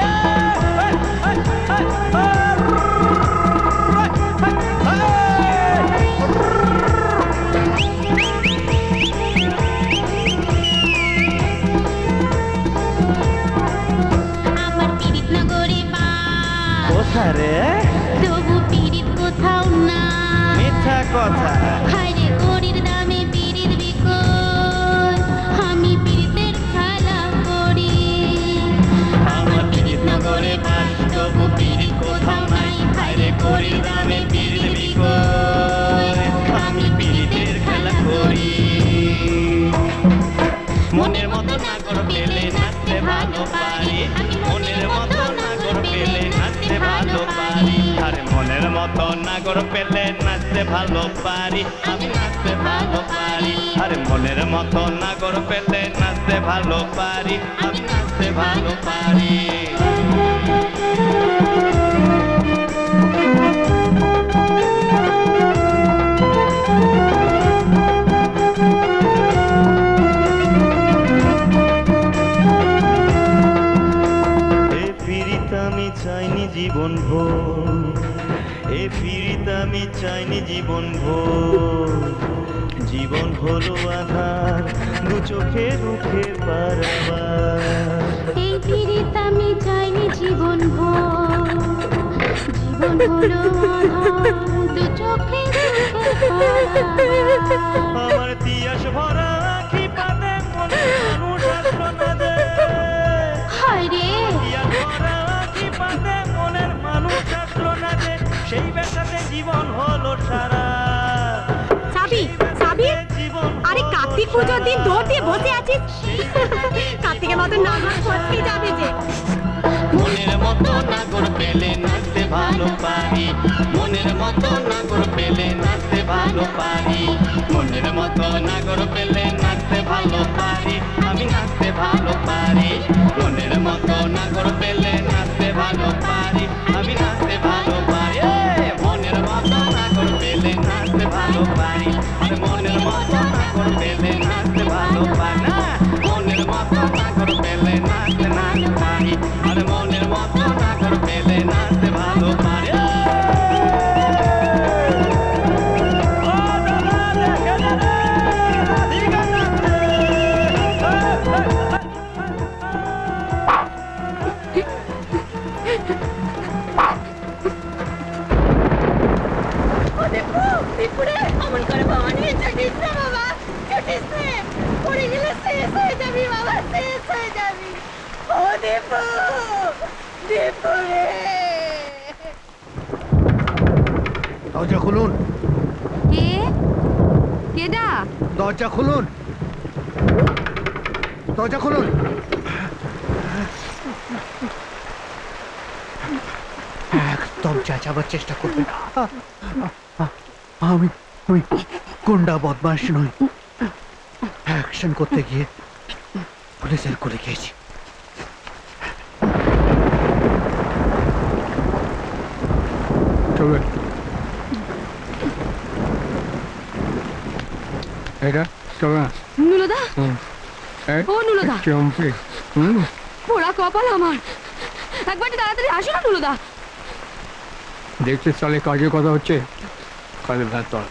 আমার পীড়িত নগরে বাস, কোথায় রে? তবু পীড়িত কোথাও না। মিথ্যা কথা। হায়রে কড়ির দামে পীড়িত বিকল, আমি পীড়িতের খেলা করি। আমার পীড়িত নগরে বাস, তবু পীড়িত কোথাও নাই। হায়রে কড়ির দামে পীড়িত বিকল, আমি পীড়িতের খেলা করি। মনের মতো নাগর পেলে নাচতে ভালো পারি, মনের মতো নাগর পেলে নাচতে ভালো পারি। আরে মনের মতো নাগর পেলে নাচতে ভালো পারি, আমি নাচতে ভালো পারি। আরে মনের মতো নাগর পেলে নাচতে ভালো পারি, আমি নাচতে ভালো পারি। আমি চাইনি জীবন ভোর, জীবন হলো আধার, দু চোখে রুখে পারাবার। এই পীড়িত আমি চাইনি জীবন ভোর, জীবন হলো আধার, দু চোখে রুখে পারাবার। আমার তিয়াস ভরা আখি পাতে মনে মানুষ আসলো না যে, হায় রে তিয়াস ভরা আখি পাতে মনের মানুষ আসলো না যে, সেই বেশাতে জীবন হলো সারা। সাবি সাবি, আরে কার্তিক পুজোর দিন দৌড় দিয়ে বসে আছিস, কার্তিকের মতো নাগর ফসকে যাবে যে। মনের মতো নাগর পেলে নাচতে ভালো পারি, মনের মতো নাগর পেলে নাচতে ভালো পারি, মনের মতো নাগর পেলে নাচতে ভালো পারি, আমি নাচতে ভালো পারি, মনের মতো নাগর পেলে নাচতে ভালো পারি, আমি নাচতে ভালো পারি, মনের মতো নাগর পেলে নাচতে ভালো পারি, আরে মনের মতো নাগর পেলে নাচতে ভালো পারি না, মনের মতো নাগর পেলে নাচতে নাচতে পারি, আরে মনের মতো নাগর পেলে নাচতে ভালো পারি। অমন করে ভবানী চটিস না বাবা, চটিস নে, পড়ে গেলে শেষ হয়ে যাবি বাবা, শেষ হয়ে যাবি। ও দীপু, দীপু রে। দরজা খুলুন। কে কেডা? দরজা খুলুন, দরজা খুলুন। একদম চেঁচাবার চেষ্টা করবে না। আমি আমি গুন্ডা বদমাশ নই, অ্যাকশন করতে গিয়ে পুলিশের করে গিয়েছি। চলবে এটা চলবে না। নুলদা, ও নুলদা, চম্পি, হুম, পোড়া কপাল আমার, একবার তাড়াতাড়ি আসো না নুলদা। দেখছিস তাহলে কাজের কথা হচ্ছে, কাজে ভ্যাট তোর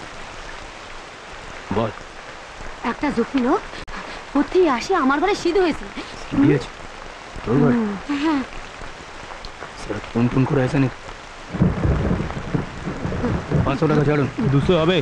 বল। একটা জখি লোক কোথায় আসে আমার ঘরে সিদ্ধ হয়েছে। দিয়েছে তোর ঘরে? হ্যাঁ। স্যার ফোন ফোন করে আসেনি? পাঁচশো টাকা ছাড়ুন। দুশো হবে।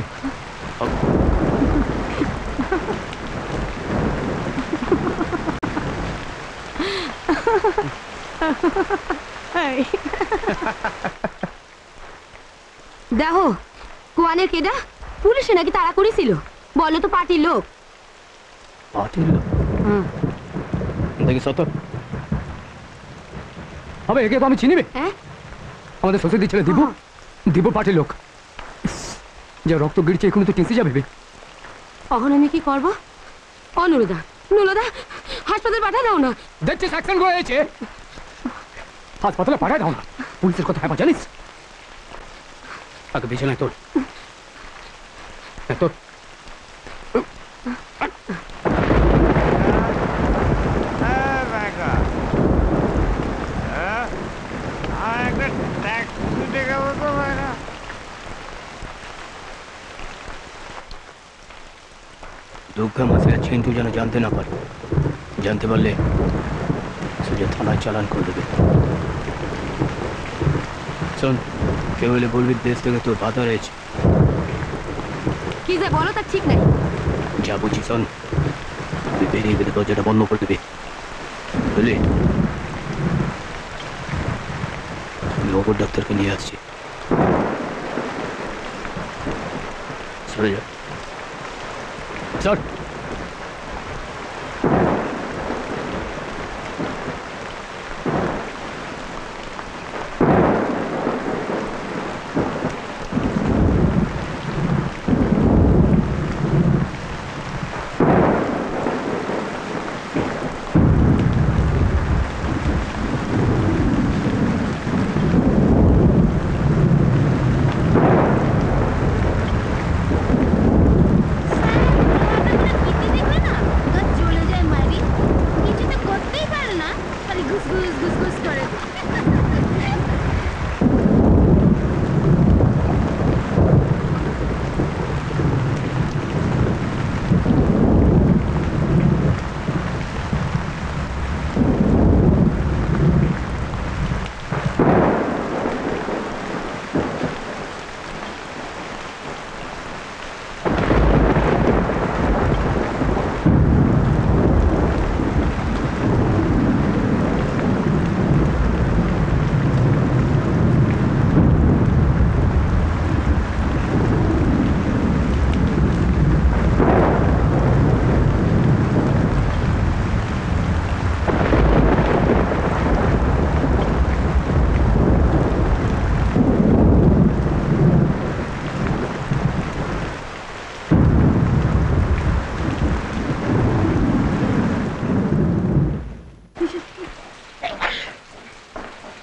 দেখো কুয়ানের কেডা, পুলিশে নাকি তাড়া করেছিল, বলো তো পার্টির লোক। পার্টির লোক? দেখি সত হবে, একে তো আমি চিনিবে। আমাদের সোসাইটি ছেলে দিবু, দিবু পার্টির লোক, যা রক্ত গিরছে এখন তো টেঁসে যাবে। এখন আমি কি করবো? ও নুলদা, নুলদা হাসপাতালে পাঠায় দাও না। দেখছিস অ্যাকশন হয়েছে, হাসপাতালে পাঠায় দাও না। পুলিশের কথা আবার জানিস? আগে বিছানায় তোর তোর দুর্গা মাসে চিন্টু যেন জানতে না পারে, জানতে পারলে সুজে থানায় চালান করে দেবে। শোন, কেউ হলে বলবি দেশ থেকে তোর বাধা রয়েছে। কি যে বলো তা ঠিক নাই। যা বুঝি শোন, তুই বেরিয়ে গেলে দরজাটা বন্ধ করে দেবে, বুঝলি? নগর ডাক্তারকে নিয়ে আসছি, সরে যা। চল। স্যার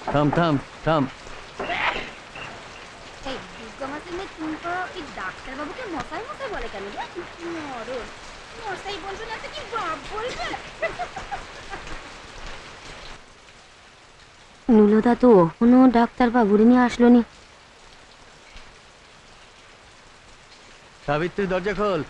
থাম থাম থাম। এই দুর্গা সিংহের টুম্পা এই ডাক্তার বাবুকে মশাই মশাই বলে কেন রে? মরণ মশাই বলবে না তো কি বাপ বলবে? নুলদা তো এখনো ডাক্তার বাবুরে নিয়ে আসলো নি। সাবিত্রী দরজা খোল।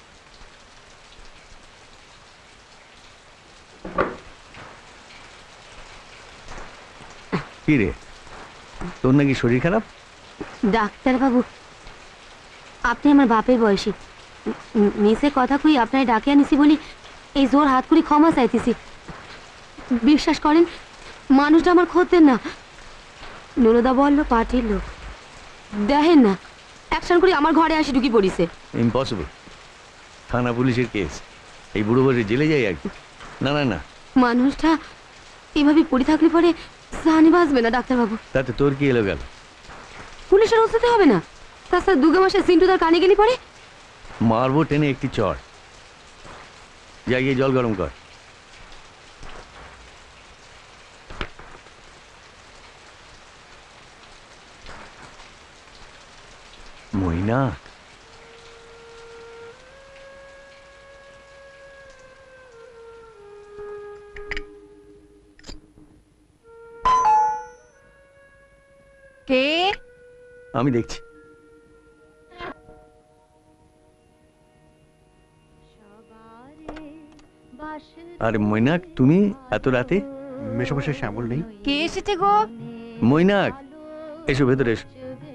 কি রে, তোর নাকি শরীর খারাপ? ডাক্তার বাবু, আপনি আমার বাপের বয়সী, মেসে কথা কই আপনার ডাকে আনিছি বলি এই জোর হাত করে ক্ষমা চাইতেছি। বিশ্বাস করেন মানুষটা আমার খোঁজতেন না, নুলদা বললো পার্টির লোক। দেখেন না অ্যাকশন করে আমার ঘরে আসি ঢুকি পড়িছে। ইম্পসিবল, থানা পুলিশের কেস, এই বুড়ো বসে জেলে যাই আর কি। না না না, মানুষটা এভাবে পড়ে থাকলে পরে জানি বাঁচবে না ডাক্তারবাবু। তাতে তোর কি এলো গেল? পুলিশের ওষুধে হবে না, তাছাড়া দুর্গা মাসে সিন্টু তার কানে গেলি পরে মারবো টেনে একটি চড়। যাই গিয়ে জল গরম কর। মইনা, কে? আমি দেখছি। আরে মৈনাক, তুমি এত রাতে? মেশামশাই শ্যামল নেই? কে এসেছে গো? মৈনাক, এসো ভেতরে এসো।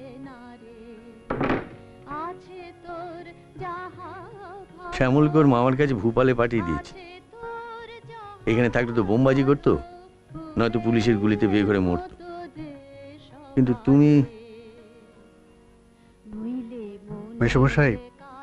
শ্যামলকে ওর মামার কাছে ভূপালে পাঠিয়ে দিয়েছে। এখানে থাকলে তো বোমবাজি করতো, নয়তো পুলিশের গুলিতে বিয়ে করে মরত। কিন্তু তুমি? মেশামশাই,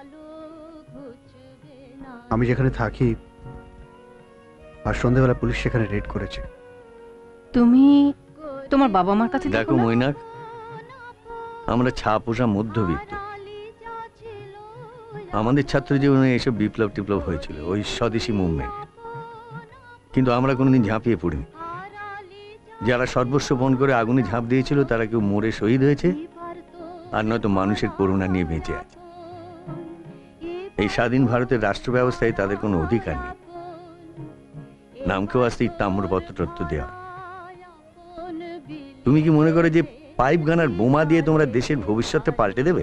আমি যেখানে থাকি আর সন্ধ্যাবেলা পুলিশ সেখানে রেড করেছে। তুমি তোমার বাবা মার কাছে দেখো মৈনাক, আমরা ছাপোষা মধ্যবিত্ত। আমাদের ছাত্র জীবনে এসব বিপ্লব টিপ্লব হয়েছিল, ওই স্বদেশী মুভমেন্ট, কিন্তু আমরা কোনোদিন ঝাঁপিয়ে পড়িনি। যারা সর্বস্ব বন করে আগুনে ঝাঁপ দিয়েছিল তারা কেউ মরে শহীদ হয়েছে, আর নয়তো মানুষের করুণা নিয়ে বেঁচে আছে। এই স্বাধীন ভারতের রাষ্ট্র ব্যবস্থায় তাদের কোনো অধিকার নেই। নামকেও আসতে তাম্রপত্র তত্ত্ব দেওয়া। তুমি কি মনে করো যে পাইপ গান আর বোমা দিয়ে তোমরা দেশের ভবিষ্যৎটা পাল্টে দেবে?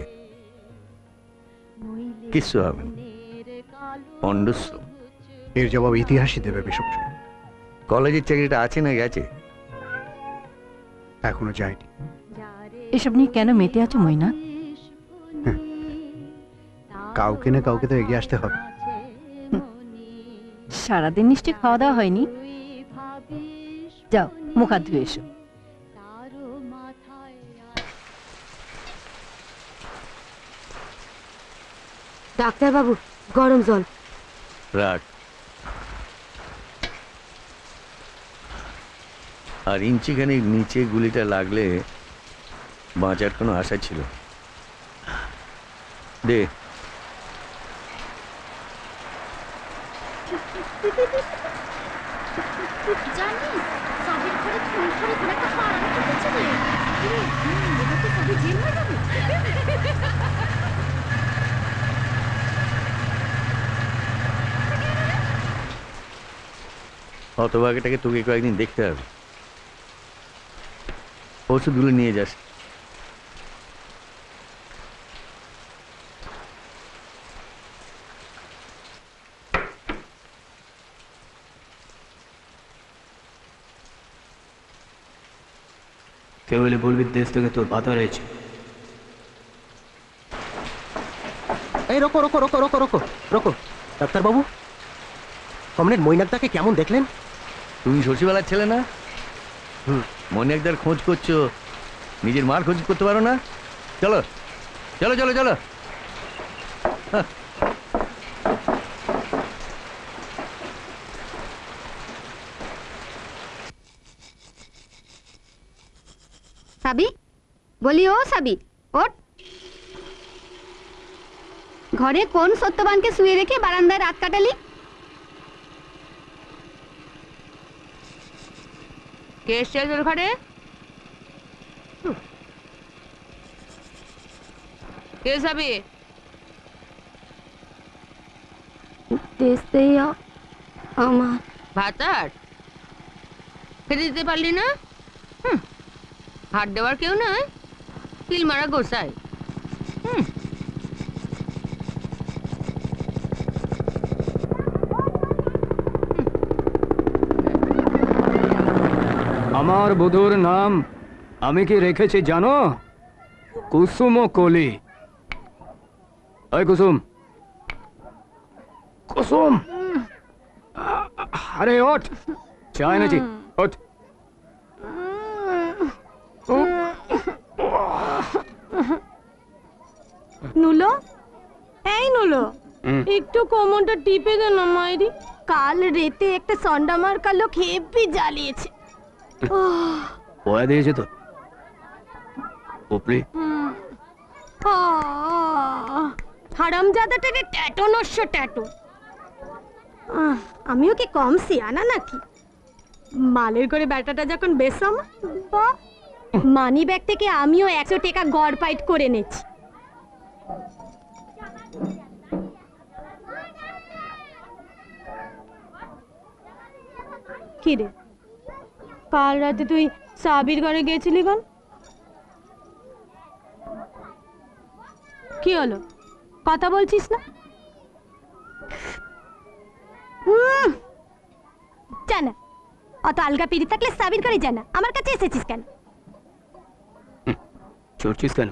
কিচ্ছু হবে না, পণ্ডশ্র। এর জবাব ইতিহাসই দেবে মেশামশাই। কলেজের চাকরিটা আছে না গেছে? এখনো যায়নি। এসব নিয়ে কেন মেতে আছো মইনা? কাউকে না কাউকে তো এগিয়ে আসতে হবে। সারাদিন নিশ্চয়ই খাওয়া দাওয়া হয়নি, যাও মুখ হাত ধুয়ে এসো। ডাক্তার বাবু, গরম জল রাখ। আর ইঞ্চিখানিক নিচে গুলিটা লাগলে বাঁচার কোনো আশা ছিল। দে। জানিস সাবির ঘরে ফোন করে ঘরে একটা পাড়ানো করছে রে। এবার তো সাবি জেল হয়ে যাবে। হতভাগাটাকে তোকে কয়েকদিন দেখতে হবে। ওষুধগুলো নিয়ে যাস। কেউ বলে বলবি দেশ থেকে তোর বাধা রয়েছে। এই রোকো রোকো রোকো রোকো রোকো রোকো ডাক্তারবাবু, কমরেড মৈনাকদাকে কেমন দেখলেন? তুমি শশীবালার ছেলে না? হুম, মৈনাকদার খোঁজ করছো, নিজের মার খোঁজ করতে পারো না? চলো চলো চলো চলো। সাবি, বলি ও সাবি ওঠ। ঘরে কোন সত্যবানকে শুয়ে রেখে বারান্দায় রাত কাটালি? কে এসছে তোর ঘরে? কে যাবে? দেশে আমার ভাতার খেতে দিতে পারলি না? হুম, হাত দেওয়ার কেউ নয়, কিল মারা গোসাই। হুম, আমার বধূর নাম আমি কি রেখেছি জানো? কুসুম কলি। এই কুসুম, কুসুম, আরে ওঠ, চা এনেছি, ওঠ। নুলো, এই নুলো, একটু কোমরটা টিপে দে না মাইরি। কাল রেতে একটা সন্ডা মার্কা লোক হেব্বি জ্বালিয়েছে। পয়া দিয়েছে তো উপলি। হারামজাদাটারে ট্যাটো নস্য ট্যাটো। আমিও কি কম সিয়ানা নাকি? মালের করে ব্যাটাটা যখন বেসম, মানি ব্যাগ থেকে আমিও একশো টাকা গড় পাইট করে নেছি। কি রে, কাল রাতে তুই সাবির ঘরে গেছিলি কেন? কি হলো, কথা বলছিস না? জানা অত আলগা পিড়ি থাকলে সাবির ঘরে জানা, আমার কাছে এসেছিস কেন? চড়ছিস কেন?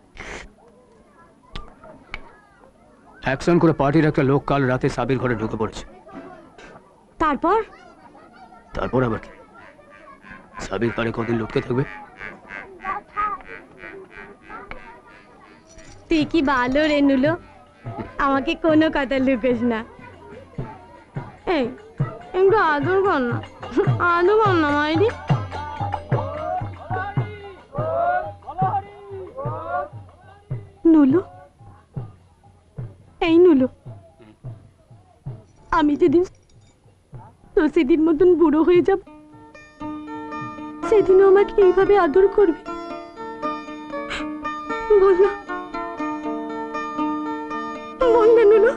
অ্যাকশন করে পার্টির একটা লোক কাল রাতে সাবির ঘরে ঢুকে পড়েছে। তারপর তারপর আবার কি? সাবির ঘরে কদিন লুটকে থাকবে? তুই কি ভালো রে নুলো, আমাকে কোনো কথা লুকোস না। এই একটু আদর কর না, আদর কর না মাইরি। নুলো, এই নুলো, আমি যেদিন তো সেদিন মতন বুড়ো হয়ে যাব, সেদিনও আমাকে এইভাবে আদর করবে? বল না, বল না নুলো।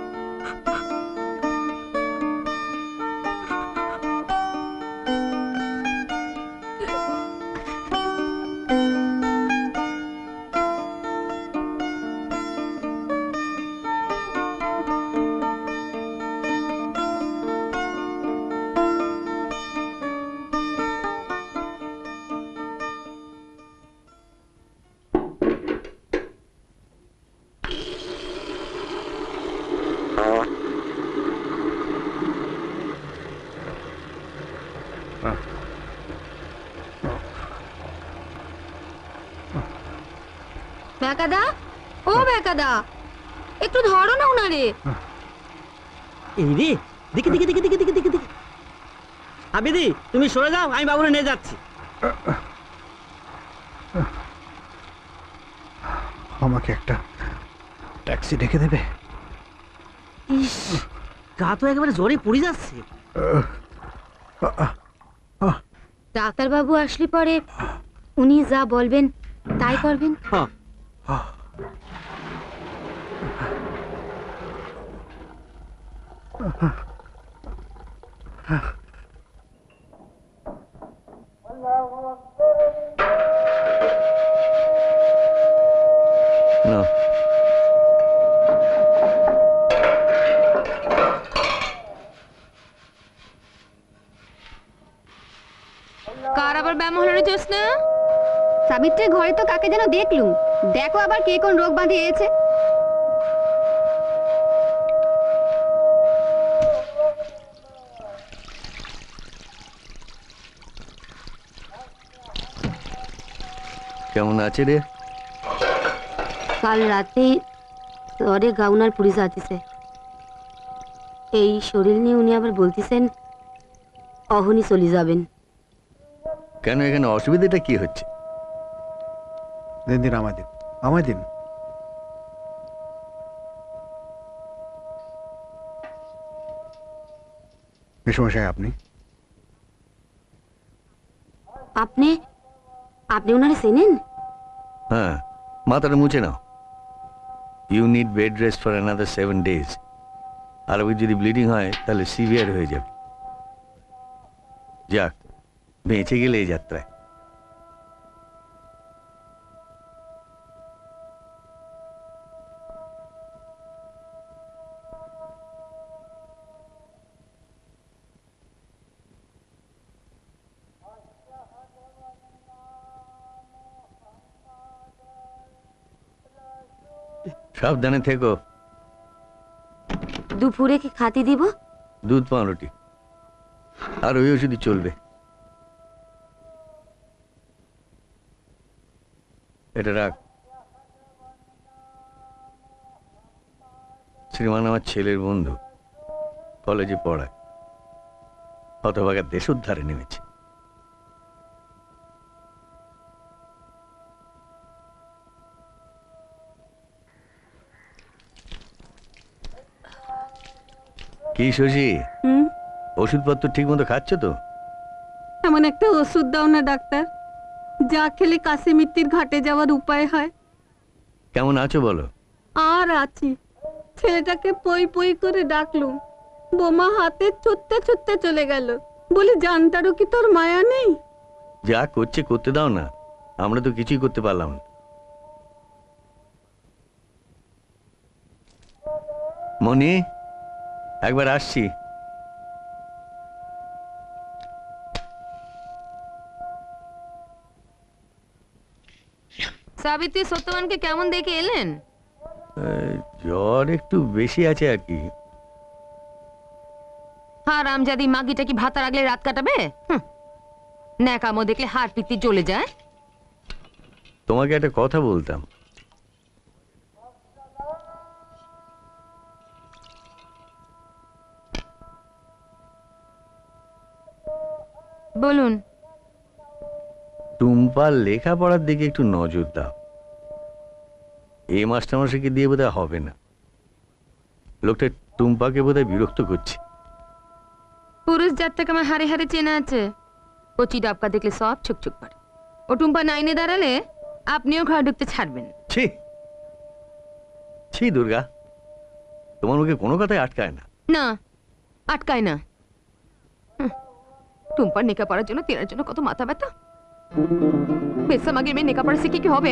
বেকাদা, ও বেকাদা, একটু ধরো না উনারে। এই রে, দেখি দেখি দেখি দেখি দেখি দেখি দেখি। আবিদি, তুমি সরে যাও, আমি বাবুরে নিয়ে যাচ্ছি। আমাকে একটা ট্যাক্সি ডেকে দেবে? ইস, গা তো একেবারে জ্বরে পড়ে যাচ্ছে। ডাক্তারবাবু আসলে পরে উনি যা বলবেন তাই করবেন। হ্যাঁ, না, কার আবার ব্যায়াম হলো রে জোসনা? সাবিত্রীর ঘরে তো কাকে যেন দেখলুম, দেখো আবার কে কোন রোগ বাঁধিয়েছে। কেমন আছে রে? কাল রাতে জ্বরে গাউনার পুলিশ আসছে, এই শরীর নিয়ে উনি আবার বলতেছেন অহনি চলে যাবেন। কেন, এখানে অসুবিধাটা কি হচ্ছে? দিন দিন আমায় দিন, আমায় দিন। মেশমশাই আপনি? আপনি আপনি ওনারে চেনেন? হ্যাঁ, মাথাটা মুছে নাও। You need bed rest for another seven days. আর ওই যদি ব্লিডিং হয় তাহলে সিভিয়ার হয়ে যাবে। যাক, বেঁচে গেলে এই যাত্রায়। সাবধানে থেকো। দুপুরে কি খাতি দিব? দুধ পাউরুটি আর ওই ওষুধই চলবে। এটা রাখ। শ্রীমান আমার ছেলের বন্ধু, কলেজে পড়ায়, হতভাগা দেশ উদ্ধারে নেমেছে। কি শশী, ওষুধপত্র ঠিক মতো খাচ্ছ তো? এমন একটা ওষুধ দাও না ডাক্তার, যা খেলে কাশিমিত্তির ঘাটে যাওয়ার উপায় হয়। কেমন আছো বলো? আর আছি। ছেলেটাকে পই পই করে ডাকলুম, বোমা হাতে ছুটতে ছুটতে চলে গেল। বলি জানতারও কি তোর মায়া নেই? যা করছে করতে দাও না, আমরা তো কিছুই করতে পারলাম না। মনি, একবার আসছি। সাবিত্রী সত্যবানকে কেমন দেখে এলেন? জ্বর একটু বেশি আছে আর কি। হারামজাদি মাগিটা কি ভাতা রাখলে রাত কাটাবে? ন্যাকামো দেখলে হাড় পিত্তি চলে যায়। তোমাকে একটা কথা বলতাম। বলুন। টুম্পার লেখাপড়ার দিকে একটু নজর দাও। এই মাস্টারমশাইকে দিয়ে বোধহয় হবে না। লোকটা টুম্পাকে বোধহয় বিরক্ত করছে। পুরুষ জাতটাকে আমার হারে হারে চেনা আছে। কচি ডাবকা দেখলে সব ছুকছুক করে। ও টুম্পা নাইনে দাঁড়ালে আপনিও ঘর ঢুকতে ছাড়বেন। ছি ছি দুর্গা, তোমার মুখে কোনো কথাই আটকায় না। না, আটকায় না। টুম্পার নেকা পড়ার জন্য তেনার জন্য কত মাথা ব্যথা। বেসামাগের মেয়ে নেকা পড়া শিখে কি হবে?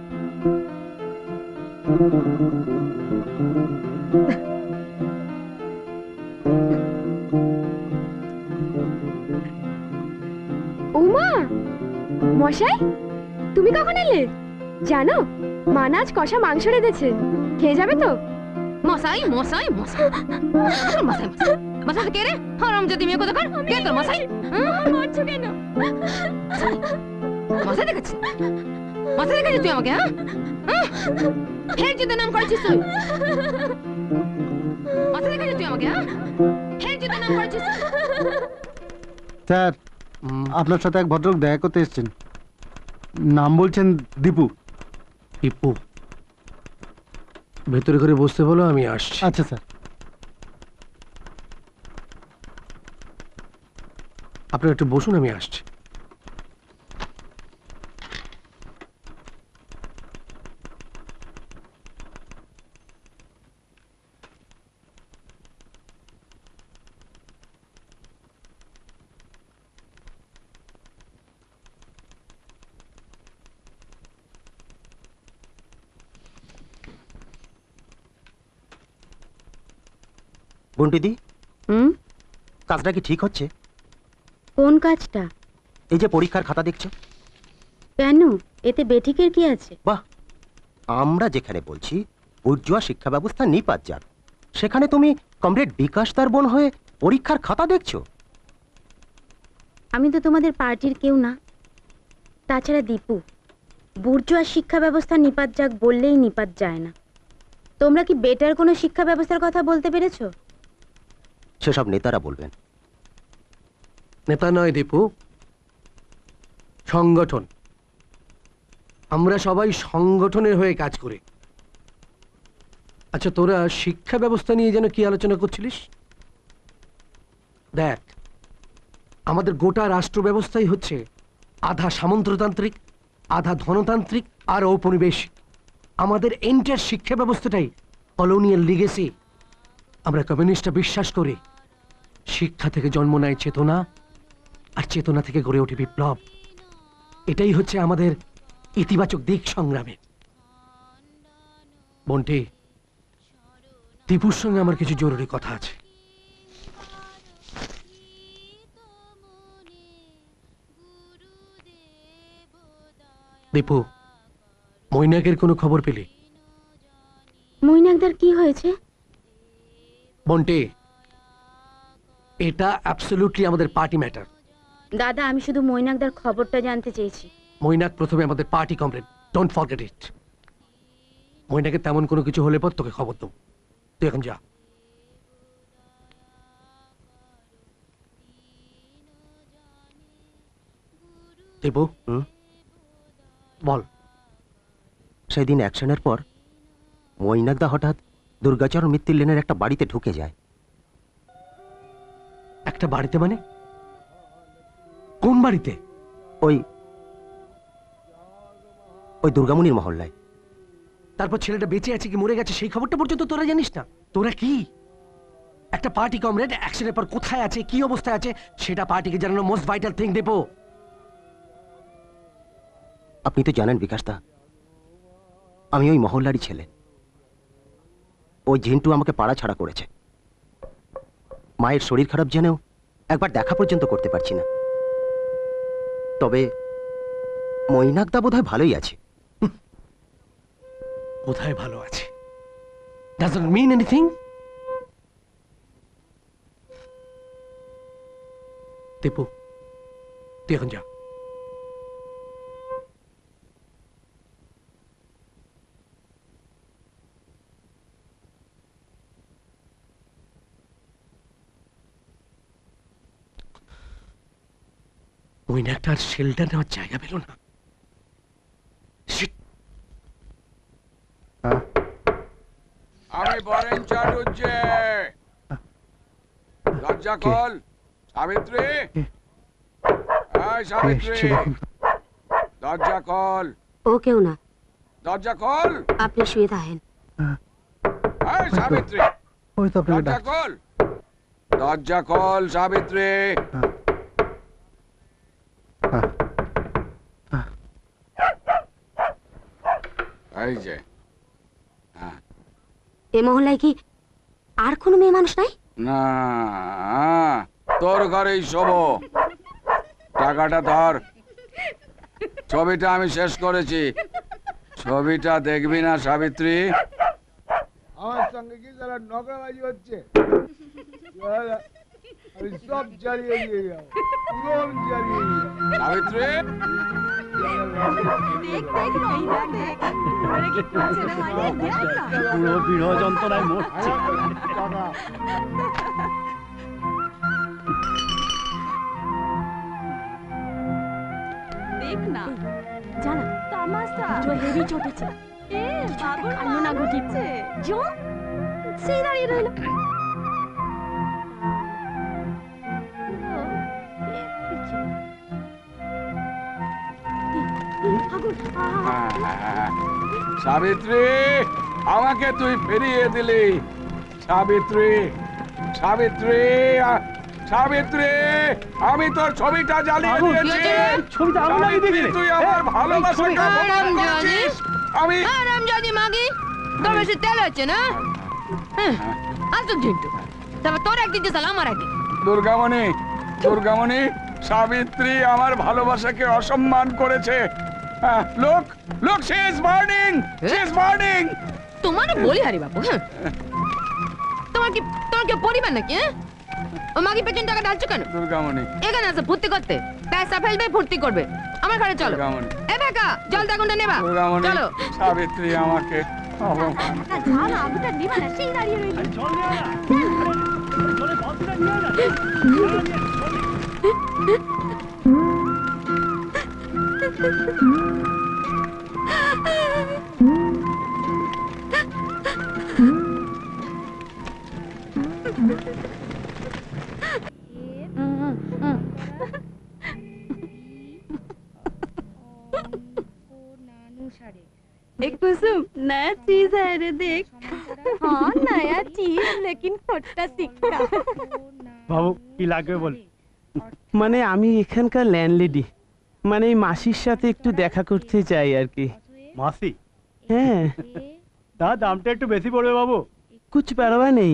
ওমা, মশাই তুমি কখন এলে? জানো মানা আজ কষা মাংস রেঁধেছে, খেয়ে যাবে তো? মশাই মশাই মশাই মশাই মশাই কে রে? হারামজাদি মেয়ে কথা কর। কে তোর মশাই? মারছো কেন? মশাই দেখাচ্ছিস? মশাই দেখাচ্ছিস তুই আমাকে? হ্যাঁ, ফের যুদ্ধ নাম করেছিস তুই? মশাই দেখাচ্ছিস তুই আমাকে? হ্যাঁ, ফের যুদ্ধ নাম করেছিস? স্যার, আপনার সাথে এক ভদ্রলোক দেখা করতে এসেছেন। নাম বলছেন দীপু। দীপু, ভেতরে করে বসতে বলো, আমি আসছি। আচ্ছা স্যার। আপনারা একটু বসুন, আমি আসছি। বন্টিদি, হুম, কাজটা কি ঠিক হচ্ছে? কোন কাজটা? এই যে পরীক্ষার খাতা দেখছো। কেন, এতে বেঠিকের কি আছে? বাহ, আমরা যেখানে বলছি উজ্জ্বল শিক্ষা ব্যবস্থা নিপাত যাক, সেখানে তুমি কমরেড বিকাশ তার বোন হয়ে পরীক্ষার খাতা দেখছো। আমি তো তোমাদের পার্টির কেউ না। তাছাড়া দীপু, বুর্জোয়া শিক্ষা ব্যবস্থা নিপাত যাক বললেই নিপাত যায় না। তোমরা কি বেটার কোনো শিক্ষা ব্যবস্থার কথা বলতে পেরেছো? সেসব নেতারা বলবেন। নেতা নয় দীপু, সংগঠন। আমরা সবাই সংগঠনের হয়ে কাজ করি। আচ্ছা, তোরা শিক্ষা ব্যবস্থা নিয়ে যেন কি আলোচনা করছিলিস? দেখ, আমাদের গোটা রাষ্ট্র ব্যবস্থাই হচ্ছে আধা সামন্ততান্ত্রিক, আধা ধনতান্ত্রিক আর ঔপনিবেশিক। আমাদের এন্টার শিক্ষা ব্যবস্থাটাই কলোনিয়াল লিগেসি। আমরা কমিউনিস্টরা বিশ্বাস করি শিক্ষা থেকে জন্ম নেয় চেতনা, আর চেতনা থেকে গড়ে ওঠে বিপ্লব। এটাই হচ্ছে আমাদের ইতিবাচক দিক সংগ্রামে। বন্টি, দীপুর সঙ্গে আমার কিছু জরুরি কথা আছে। দীপু, মৈনাকের কোনো খবর পেলি? মৈনাকদার কি হয়েছে? বন্টি, এটা অ্যাবসলিউটলি আমাদের পার্টি ম্যাটার। দাদা, আমি শুধু মৈনাকদার খবরটা জানতে চেয়েছি। মৈনাক প্রথমে আমাদের party comrade, don't forget it. মৈনাকের তেমন কোনো কিছু হলে পর তোকে খবর দেবো। তুই এখন যা। দীপু, বল। সেদিন অ্যাকশনের পর মৈনাকদা হঠাৎ দুর্গাচরণ মিত্তির লেনের একটা বাড়িতে ঢুকে যায়। একটা বাড়িতে মানে? কোন বাড়িতে? ওই ওই দুর্গামণির মহল্লায়। তারপর ছেলেটা বেঁচে আছে কি মরে গেছে সেই খবরটা পর্যন্ত তোরা জানিস না? তোরা কি একটা পার্টি কমরেড অ্যাকশনের পর কোথায় আছে, কি অবস্থায় আছে, সেটা পার্টিকে জানানো মোস্ট ভাইটাল থিং। দেবো, আপনি তো জানেন বিকাশদা, আমি ওই মহল্লারই ছেলে। ওই ঝিন্টু আমাকে পাড়া ছাড়া করেছে। মায়ের শরীর খারাপ জেনেও একবার দেখা পর্যন্ত করতে পারছি না। তবে মৈনাকদা বোধহয় ভালোই আছে। কোথায় ভালো আছে? Doesn't mean anything. দীপু, তুই এখন যা। মৈনাকটার শেল্টার নেওয়ার জায়গা পেল না। আমি বরেন চাটুজ্জে। লজ্জা কল সাবিত্রী, এই সাবিত্রী, দরজা কল। ও কেউ না, দরজা কল। আপনি শুয়ে থাকেন। এই সাবিত্রী, দরজা কল, দরজা কল সাবিত্রী। এই যে এ মহল্লায় কি আর কোনো মেয়ে মানুষ নাই? না, তোর ঘরেই শোবো। টাকাটা ধর। ছবিটা আমি শেষ করেছি। ছবিটা দেখবি না সাবিত্রী? আমার সঙ্গে কি যারা নকরাবাজি হচ্ছে আমি সব জ্বালিয়ে দিয়ে যাবো, পুরো জ্বালিয়ে দিয়ে যাবো। সাবিত্রী, পুরো বিরহ যন্ত্রণায় মরছে। দেখ না, জানা তামাশা जो हेवी চটেছে। এ পাগল কালো না ঘটিছে। जो সেই দাঁড়িয়ে রইল। সাবিত্রী, আমাকে তুই ফিরিয়ে দিলি। সাবিত্রী, সাবিত্রী, সাবিত্রী, আমি তোর ছবিটা জ্বালিয়ে দিয়েছি। ছবিটা আগুন লাগিয়ে দিয়েছিস? তুই আমার ভালোবাসাকে অপমান করেছিস। আমি হারামজাদি মাগি, তোর বেশি তেল হচ্ছে না? আসুক ঝিন্টু, তবে তোর একদিন যে সালা আমার একদিন। দুর্গামণি, দুর্গামণি, সাবিত্রী আমার ভালোবাসাকে অসম্মান করেছে। Look look she is burning, she is burning. তোমার বলি হারি বাবু, হ্যাঁ তোমার কি তোমার কি পরিবার নাকি? হ্যাঁ, ও মাগি পেছন টাকা ঢালছো কেন? দুর্গামণি এখানে আছে ফুর্তি করতে, পয়সা ফেলবে ফুর্তি করবে। আমার ঘরে চলো। দুর্গামণি, এ বেকা, জল দাগুনটা নেবা। দুর্গামণি, চলো। সাবিত্রী আমাকে অপমান। ঝাল আগুনটা নিবা না, সেই দাঁড়িয়ে রইল। জল নিয়ে আয় না, জলে বালতিটা নিয়ে আয় না। अरे कुसुम नया चीज है रे देख हाँ नया चीज लेकिन खोटा सिक्का বাবু কি লাগবে বল মানে আমি এখানকার ল্যান্ডলেডি মানে এই মাসির সাথে একটু দেখা করতে চাই আর কি মাসি হ্যাঁ তা দামটা একটু বেশি পড়বে বাবু कुछ परवाह नहीं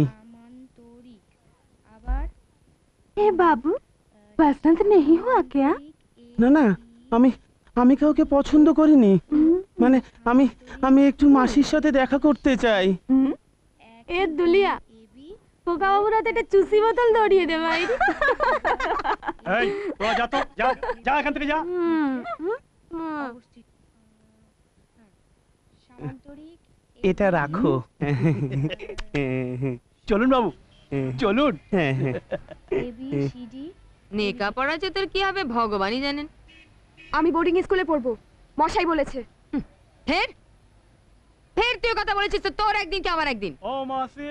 ए बाबू पसंद नहीं हुआ क्या না না আমি আমি কাউকে পছন্দ করিনি মানে আমি আমি একটু মাসির সাথে দেখা করতে চাই ए दुलिया কোকা বাবুর হাতে একটা চুসি বোতল ধরিয়ে দে ভাই এই তো যা তো যা যা এখান থেকে যা এটা রাখো চলুন বাবু চলুন নেকা পড়াচ্ছে তোর কি হবে ভগবানই জানেন আমি বোর্ডিং স্কুলে পড়বো মশাই বলেছে ফের ফের তুই কথা বলেছিস তো তোর একদিন কি আমার একদিন ও মাসি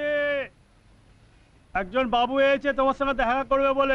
একজন বাবু এসেছে তোমার সঙ্গে দেখা করবে বলে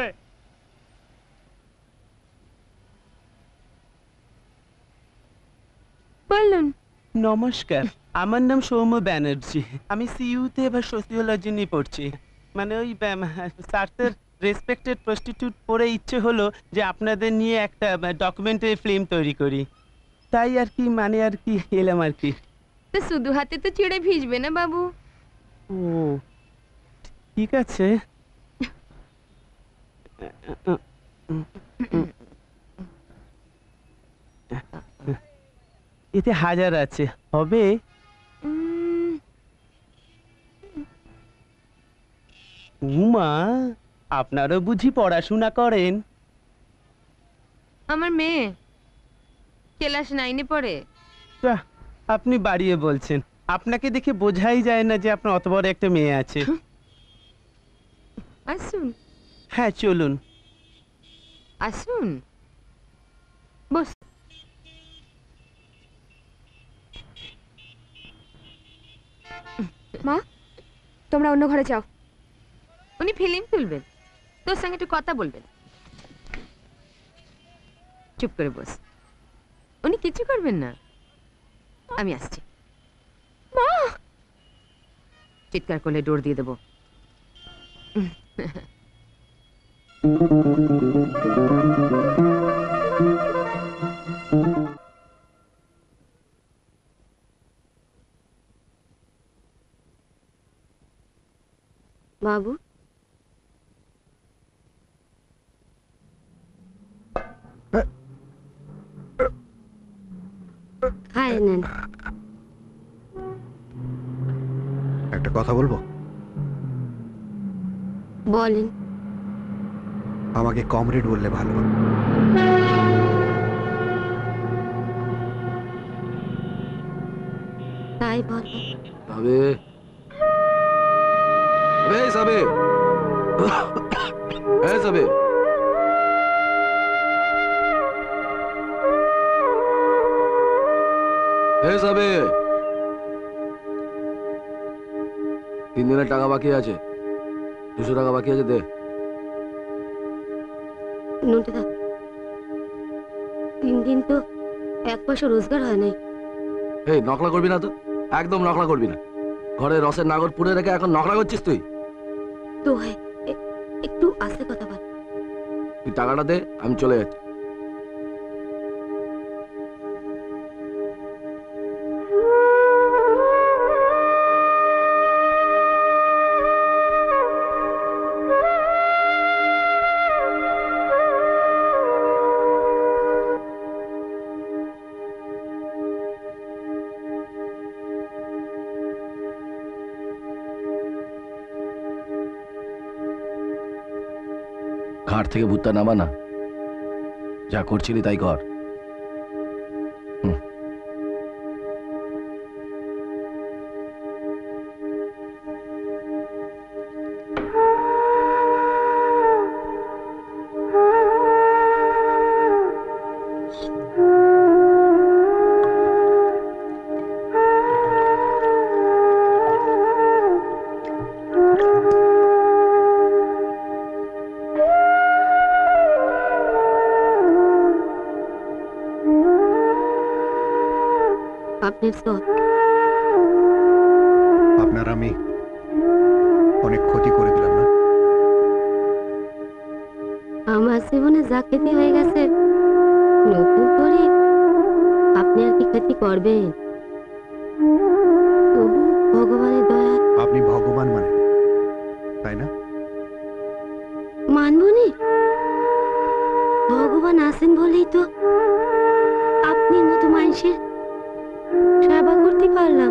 বলুন নমস্কার আমার নাম সৌম্য ব্যানার্জি আমি সিইউতে এবার সোসিওলজি নিয়ে পড়ছি মানে ওই স্যারদের রেসপেক্টেড প্রস্টিটিউট পড়ে ইচ্ছে হলো যে আপনাদের নিয়ে একটা ডকুমেন্টারি ফিল্ম তৈরি করি তাই আর কি মানে আর কি এলাম আর কি তো শুধু হাতে তো চিড়ে ভিজবে না বাবু ও ঠিক আছে এতে হাজার আছে হবে উমা আপনারও বুঝি পড়াশোনা করেন আমার মেয়ে ক্লাস নাইনে পড়ে বাহ, আপনি বাড়িয়ে বলছেন আপনাকে দেখে বোঝাই যায় না যে আপনার অত বড় একটা মেয়ে আছে আসুন হ্যাঁ চলুন আসুন বস মা তোমরা অন্য ঘরে যাও উনি ফিল্ম তুলবেন তোর সঙ্গে একটু কথা বলবেন চুপ করে বস উনি কিছু করবেন না আমি আসছি মা চিৎকার করলে ডোর দিয়ে দেবো বাবু খায় নেন একটা কথা বলবো বলেন আমাকে কমরেড বললে ভালো তাই বল সাবে বে সাবে এ সাবে এ সাবে তিন দিনের টাকা বাকি আছে দুশো টাকা বাকি আছে দে নোটে থাক তিন দিন তো এক পয়সা রোজগার হয় নাই এই নকলা করবি না তো একদম নকলা করবি না ঘরে রসের নাগর পুড়ে রেখে এখন নকলা করছিস তুই তো হয় এ- একটু আস্তে কথা বল তুই টাকাটা দে আমি চলে যাচ্ছি ঘাট থেকে ভূতটা নামা না যা করছিলি তাই কর হুম। আপনার সব আপনার আমি অনেক ক্ষতি করে দিলাম না? আমার জীবনে যা ক্ষতি হয়ে গেছে, নতুন করে আপনি আর কি ক্ষতি করবেন? তবু ভগবানের দয়া। আপনি ভগবান মানে, তাই না? মানবনি, ভগবান আছেন বলেই তো আপনার মতো মানুষের সেবা করতে পারলাম।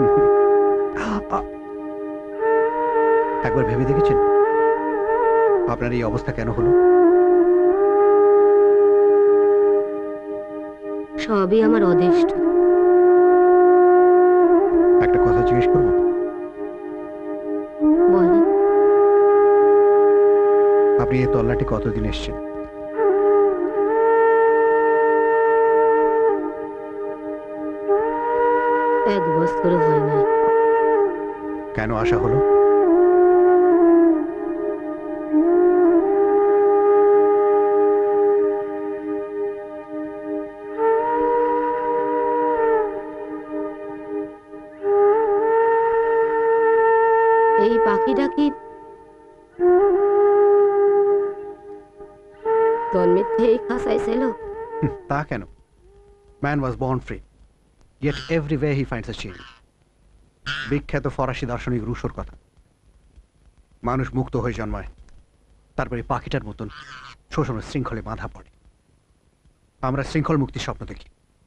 একবার ভেবে দেখেছেন আপনার এই অবস্থা কেন হলো? সবই আমার অদৃষ্ট। একটা কথা জিজ্ঞেস করবো? বলেন। আপনি এই তল্লাটে কতদিন এসছেন? এক বছর হয় না। কেন আসা হলো? এই পাখিটা কি জন্মের থেকেই খাঁচাই ছিল? তা কেন? Man was born free, yet everywhere he finds a chain. বিখ্যাত ফরাসি দার্শনিক রুশোর কথা। মানুষ মুক্ত হয়ে জন্মায়, তারপরে পাখিটার মতন শোষণের শৃঙ্খলে বাঁধা পড়ে। আমরা শৃঙ্খল মুক্তির স্বপ্ন দেখি।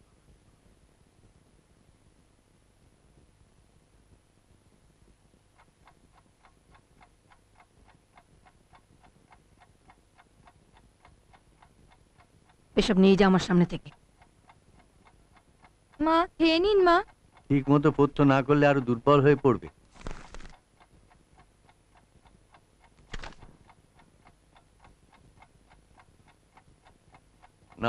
এসব নিয়ে যা আমার সামনে থেকে। মা খেয়ে নিন মা। ঠিক মতো পথ্য না করলে আরো দুর্বল হয়ে পড়বে। না,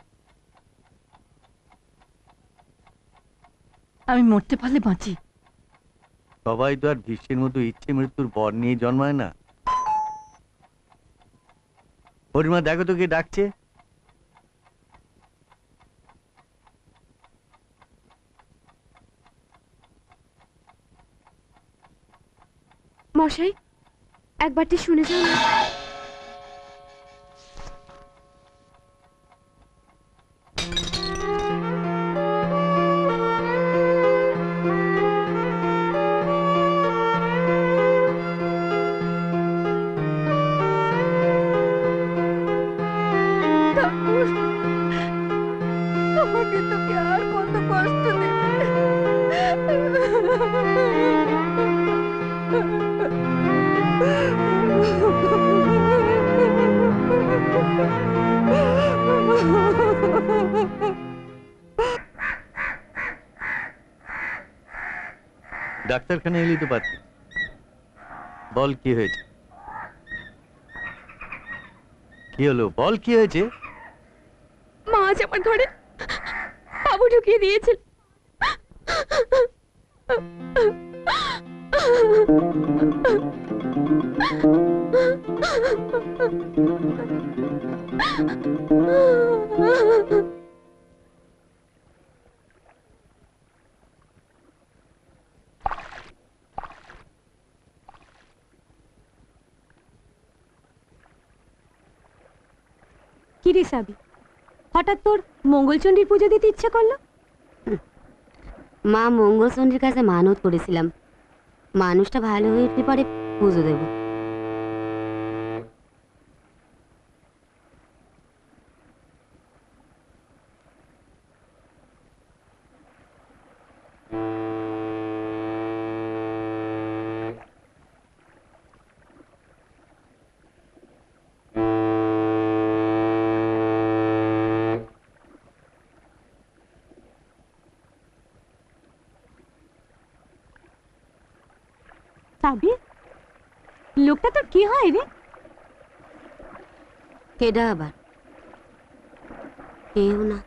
আমি মরতে পারলে বাঁচি। সবাই তো আর ভীষ্মের মতো ইচ্ছে মৃত্যুর বর নিয়ে জন্মায় না। হরিমা, দেখো তো কে ডাকছে। মশাই, একবারটি শুনে যাও না। আমাকে তোকে আর কত কষ্ট দেবে। ডাক্তারখানা এলি তো পারতি। বল কি হয়েছে? কি হলো বল, কি হয়েছে? মা আজ আমার ঘরে আবু ঢুকিয়ে দিয়েছিল। কি রে সাবি, হঠাৎ তোর মঙ্গলচণ্ডীর পুজো দিতে ইচ্ছে করলো? মা মঙ্গলচণ্ডীর কাছে মানত করেছিলাম, মানুষটা ভালো হয়ে উঠতে পারে পুজো দেব। লোকটা তোর কি হয় রে? কেডা আবার? কেউ না।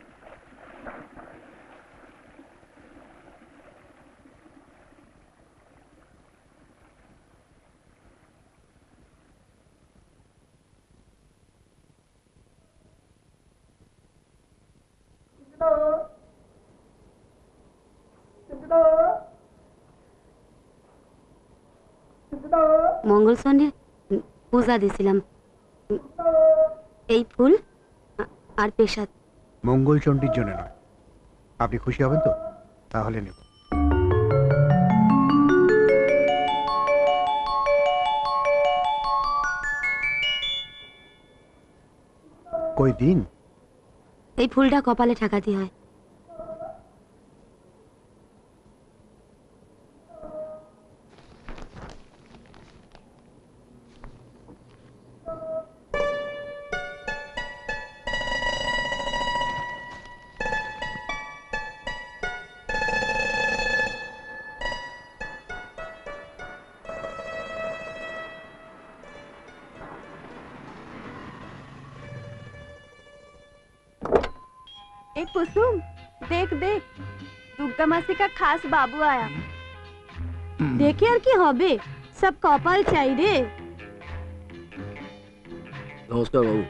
মঙ্গলচণ্ডী পূজা দিছিলাম। এই ফুল আর পেশাদ। মঙ্গলচণ্ডীর জন্য নয়, আপনি খুশি হবেন তো? তাহলে নেব। কই দিন? এই ফুলটা কপালে ঠাকাতে হয়। एक कुसुम, देख देख, दुर्गा मासी का खास बाबू आया। দেখে আর কি হবে, সব কপাল চাই রে। নমস্কার বাবু।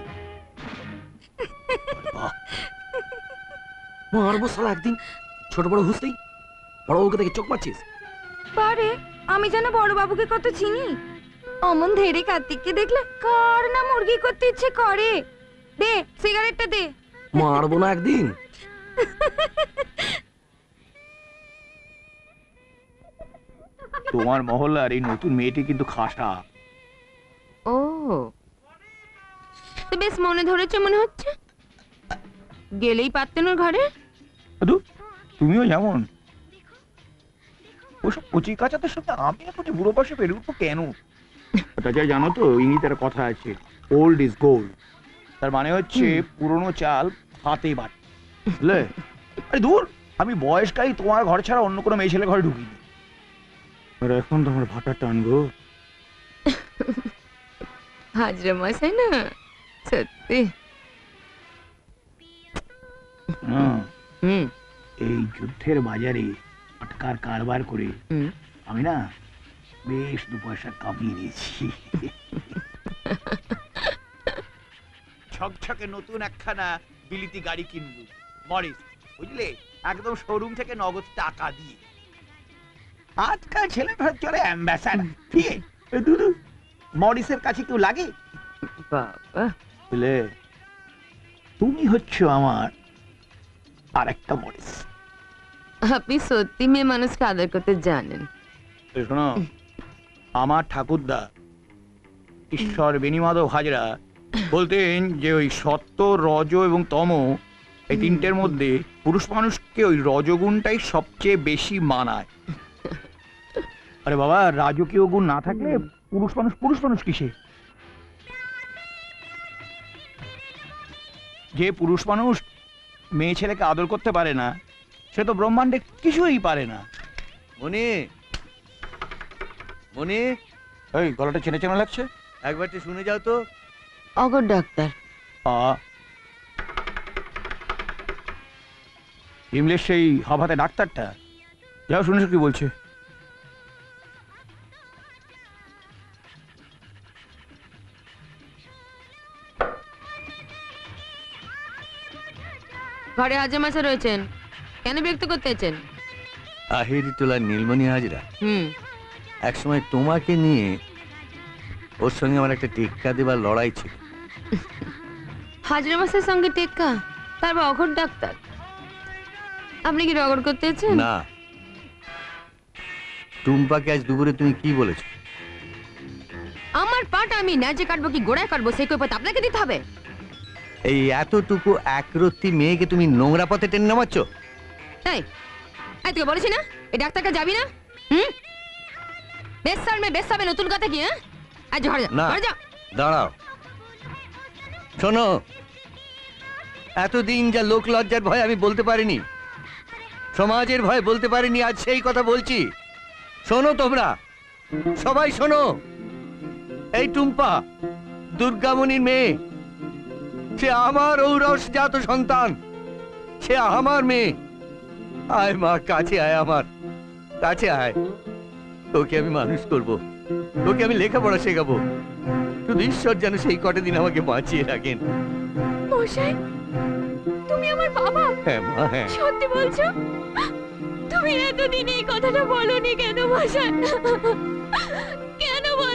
মারবো শালা একদিন, ছোট বড় হুসলেই বড় বাবুকে দেখে চোখ মারছিস। বারে আমি যেন বড় বাবুকে কত চিনি। অমন ধেরে কার্তিককে দেখলে কার না মুরগি করতে ইচ্ছে করে। দে সিগারেটটা দে। মারবো না একদিন। তোমার মহল্লার এই নতুন মেয়েটি কিন্তু খাসা। ও তো বেশ মনে ধরেছে মনে হচ্ছে, গেলেই পারতেন ওর ঘরে। তুমিও যেমন ওসব কচি কাচাদের সঙ্গে আমি এত যে বুড়ো পাশে পেরে উঠবো কেন? ওটা যাই জানো তো, ইংরেজিতে একটা কথা আছে, ওল্ড ইজ গোল্ড। তার মানে হচ্ছে পুরনো চাল হাতে বাট, বুঝলে? আরে দূর, আমি বয়সকাই তোমার ঘর ছাড়া অন্য কোনো মেয়ে ছেলে ঘরে ঢুকিনি। আর এখন তো আমার ভাটার টানবো। হাজরা মশাই না সত্যি। এই যুদ্ধের বাজারে আটকার কারবার করে আমি না বেশ দু পয়সা কামিয়ে নিয়েছি। ছকছকে নতুন একখানা বিলিতি গাড়ি কিনবো, মরিস, বুঝলে? একদম শোরুম থেকে নগদ টাকা দিয়ে। আজকাল ছেলে চলে অ্যাম্বাসাডার, ঠিক আছে? মরিসের কাছে কেউ লাগে? বাবা, বুঝলে, তুমি হচ্ছ আমার আর একটা মরিস। আপনি সত্যি মেয়ে মানুষকে আদর করতে জানেন। শোনো, আমার ঠাকুরদা ঈশ্বর বেণীমাধব হাজরা বলতেন যে ওই সত্য, রজ এবং তম এই তিনটের মধ্যে পুরুষ মানুষকে ওই রজগুণটাই সবচেয়ে বেশি মানায়। আরে বাবা, রাজকীয় গুণ না থাকলে পুরুষ মানুষ পুরুষ মানুষ কিসে? যে পুরুষ মানুষ মেয়ে ছেলেকে আদর করতে পারে না, সে তো ব্রহ্মাণ্ডে কিছুই পারে না। মনি, মনি, এই গলাটা চেনা চেনা লাগছে, একবার শুনে যাও তো। অগর ডাক্তার। ইমলেশ সেই হঠাতে ডাক্তারটা, যাও শুনেছো কি বলছে। ঘরে হাজরা মাসা রয়েছেন, কেন বিরক্ত করতেছেন? আহিরি তোলার নীলমণি হাজরা হুম একসময় তোমাকে নিয়ে ওর সঙ্গে আমার একটা টেক্কা দেবার লড়াই ছিল। হাজরা মাসের সঙ্গে টেক্কা? তারপর অঘর ডাক্তার, আপনি কি রগড় করতেছেন? না, টুম্পাকে আজ দুপুরে তুমি কি বলেছো? আমার পাট আমি ন্যায্যে কাটবো কি গোড়ায় কাটবো সেই কৈফিয়ত আপনাকে দিতে হবে। এই এতটুকু একরত্তি মেয়েকে তুমি নোংরা পথে টেনে নামাচ্ছ। এই এই তুই বলেছি না এই ডাক্তারকে যাবি না? হুম, বেশ সাল মে বেশ সাবে নতুন কথা কি? হ্যাঁ, আজ ঘরে যা, ঘরে যা। দাঁড়াও, শোনো, এতদিন যা লোক লজ্জার ভয় আমি বলতে পারিনি, সমাজের ভয় বলতে পারিনি, আজ সেই কথা বলছি। শোনো তোমরা সবাই শোনো, এই টুম্পা দুর্গামণির মেয়ে, সে আমার ঔরস জাত সন্তান, সে আমার মেয়ে। আয় মা, কাছে আয়, আমার কাছে আয়, তোকে আমি মানুষ করব, তোকে আমি লেখাপড়া শেখাবো। শুধু ঈশ্বর যেন সেই কটা দিন আমাকে বাঁচিয়ে রাখেন। মশাই, তুমি আমার বাবা? হ্যাঁ মা, হ্যাঁ। সত্যি বলছো? তুমি এতদিন এই কথাটা বলনি কেন মশাই? কেন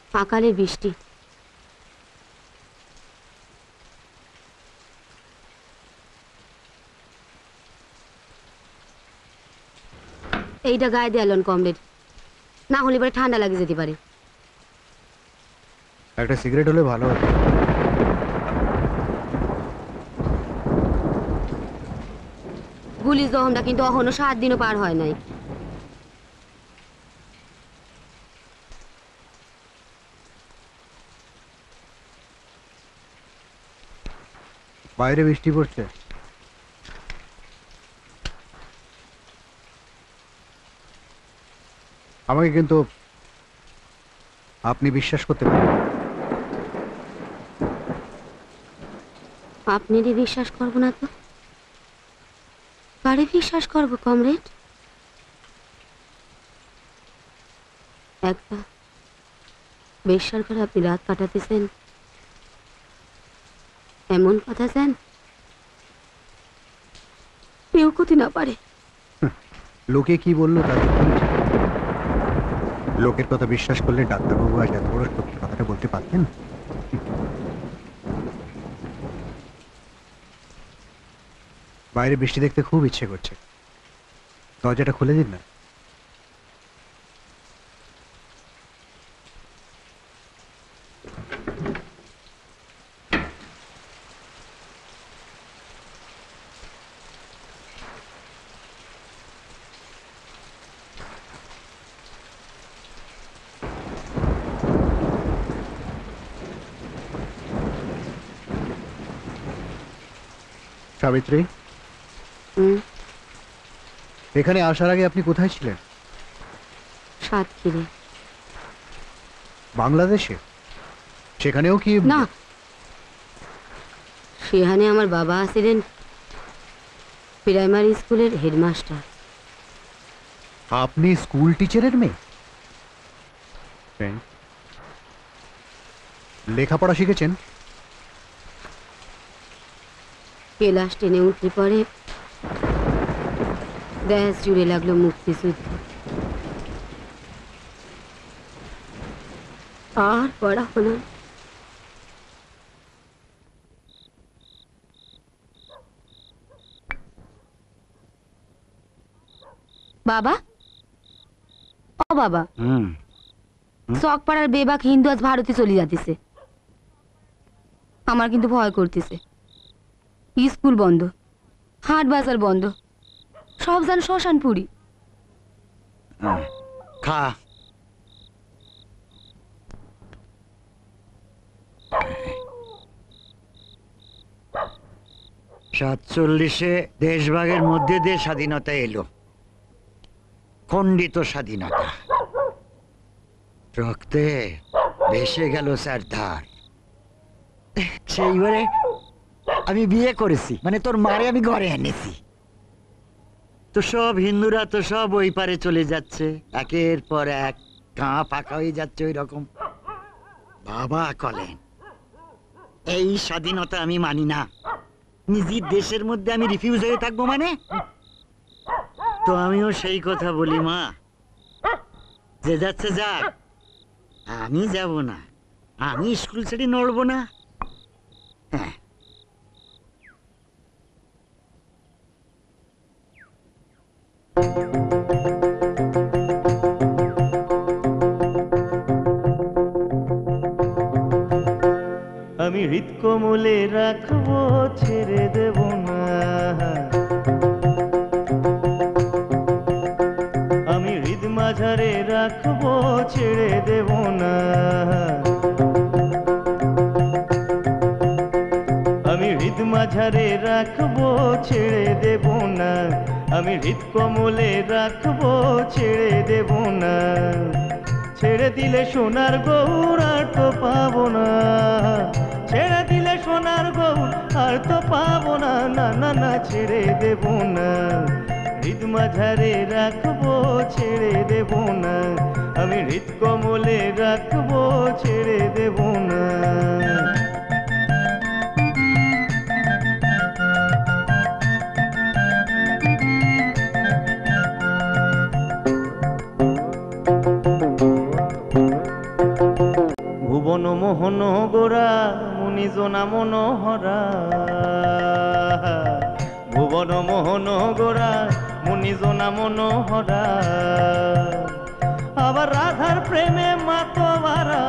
আকালে বৃষ্টি। এইটা গায়ে দিয়ে এলেন কমরেড, না হলে পরে ঠান্ডা লাগে যেতে পারে। একটা সিগারেট হলে ভালো হতো। গুলি জখমটা কিন্তু এখনো সাত দিনও পার হয় নাই। বাইরে বৃষ্টি পড়ছে। আমাকে কিন্তু আপনি বিশ্বাস করতে পারেন। আপনি বিশ্বাস করবো না তো কারে বিশ্বাস করবো কমরেড? একটা বেশ্যার ঘরে আপনি রাত কাটাতেছেন, এমন কথা জান কেউ ক্ষতি না পারে। লোকে কি বললো তাতে কি? লোকের কথা বিশ্বাস করলে ডাক্তারবাবু আজ এত বড় সত্যি কথাটা বলতে পারতেন? বাইরে বৃষ্টি দেখতে খুব ইচ্ছে করছে, দরজাটা খুলে দিন না। সাবিত্রী, এখানে আসার আগে আপনি কোথায় ছিলেন? সাতক্ষীরে। বাংলাদেশে? সেখানেও কি? না, সেখানে আমার বাবা ছিলেন প্রাইমারি স্কুলের হেডমাস্টার। আপনি স্কুল টিচারের মেয়ে? লেখাপড়া শিখেছেন? ক্লাস টেনে উঠতে পরে দেশ জুড়ে লাগলো মুক্তিযুদ্ধ, আর পড়া হলো। বাবা, ও বাবা, চকপাড়ার বেবাক হিন্দু আজ ভারতে চলে যাতেছে। আমার কিন্তু ভয় করতেছে। স্কুল বন্ধ, হাট বাজার বন্ধ, সব যান শ্মশানপুরি। খা। সাতচল্লিশে দেশভাগের মধ্যে দিয়ে স্বাধীনতা এলো, খণ্ডিত স্বাধীনতা। রক্তে ভেসে গেল সরদার। সেইবারে আমি বিয়ে করেছি, মানে তোর মারে আমি ঘরে এনেছি। তো সব হিন্দুরা তো সব ওই পারে চলে যাচ্ছে, একের পর এক গাঁ ফাঁকা হয়ে যাচ্ছে ওই রকম। বাবা কলেন, এই স্বাধীনতা আমি মানি না। নিজের দেশের মধ্যে আমি রিফিউজ হয়ে থাকবো মানে? তো আমিও সেই কথা বলি, মা যে যাচ্ছে যাক, আমি যাব না, আমি স্কুল ছেড়ে নড়বো না। হ্যাঁ, আমি হৃদকমলে রাখবো, ছেড়ে দেব না। আমি হৃদ মাঝারে রাখবো, ছেড়ে দেব না। আমি হৃদ মাঝারে রাখবো, ছেড়ে দেব না। আমি হৃদকমলে রাখবো, ছেড়ে দেব না। ছেড়ে দিলে সোনার গৌর আর তো পাবো না, ছেড়ে দিলে সোনার গৌর আর তো পাবো না। না না না, ছেড়ে দেব না। হৃদ মাঝারে রাখবো, ছেড়ে দেব না। আমি হৃদকমলে রাখবো, ছেড়ে দেব না। মোহন গোরা মুনিজনা মনোহরা ভুবন মোহন গোরা মুনিজনা মনোহরা আবার রাধার প্রেমে মাতোয়ারা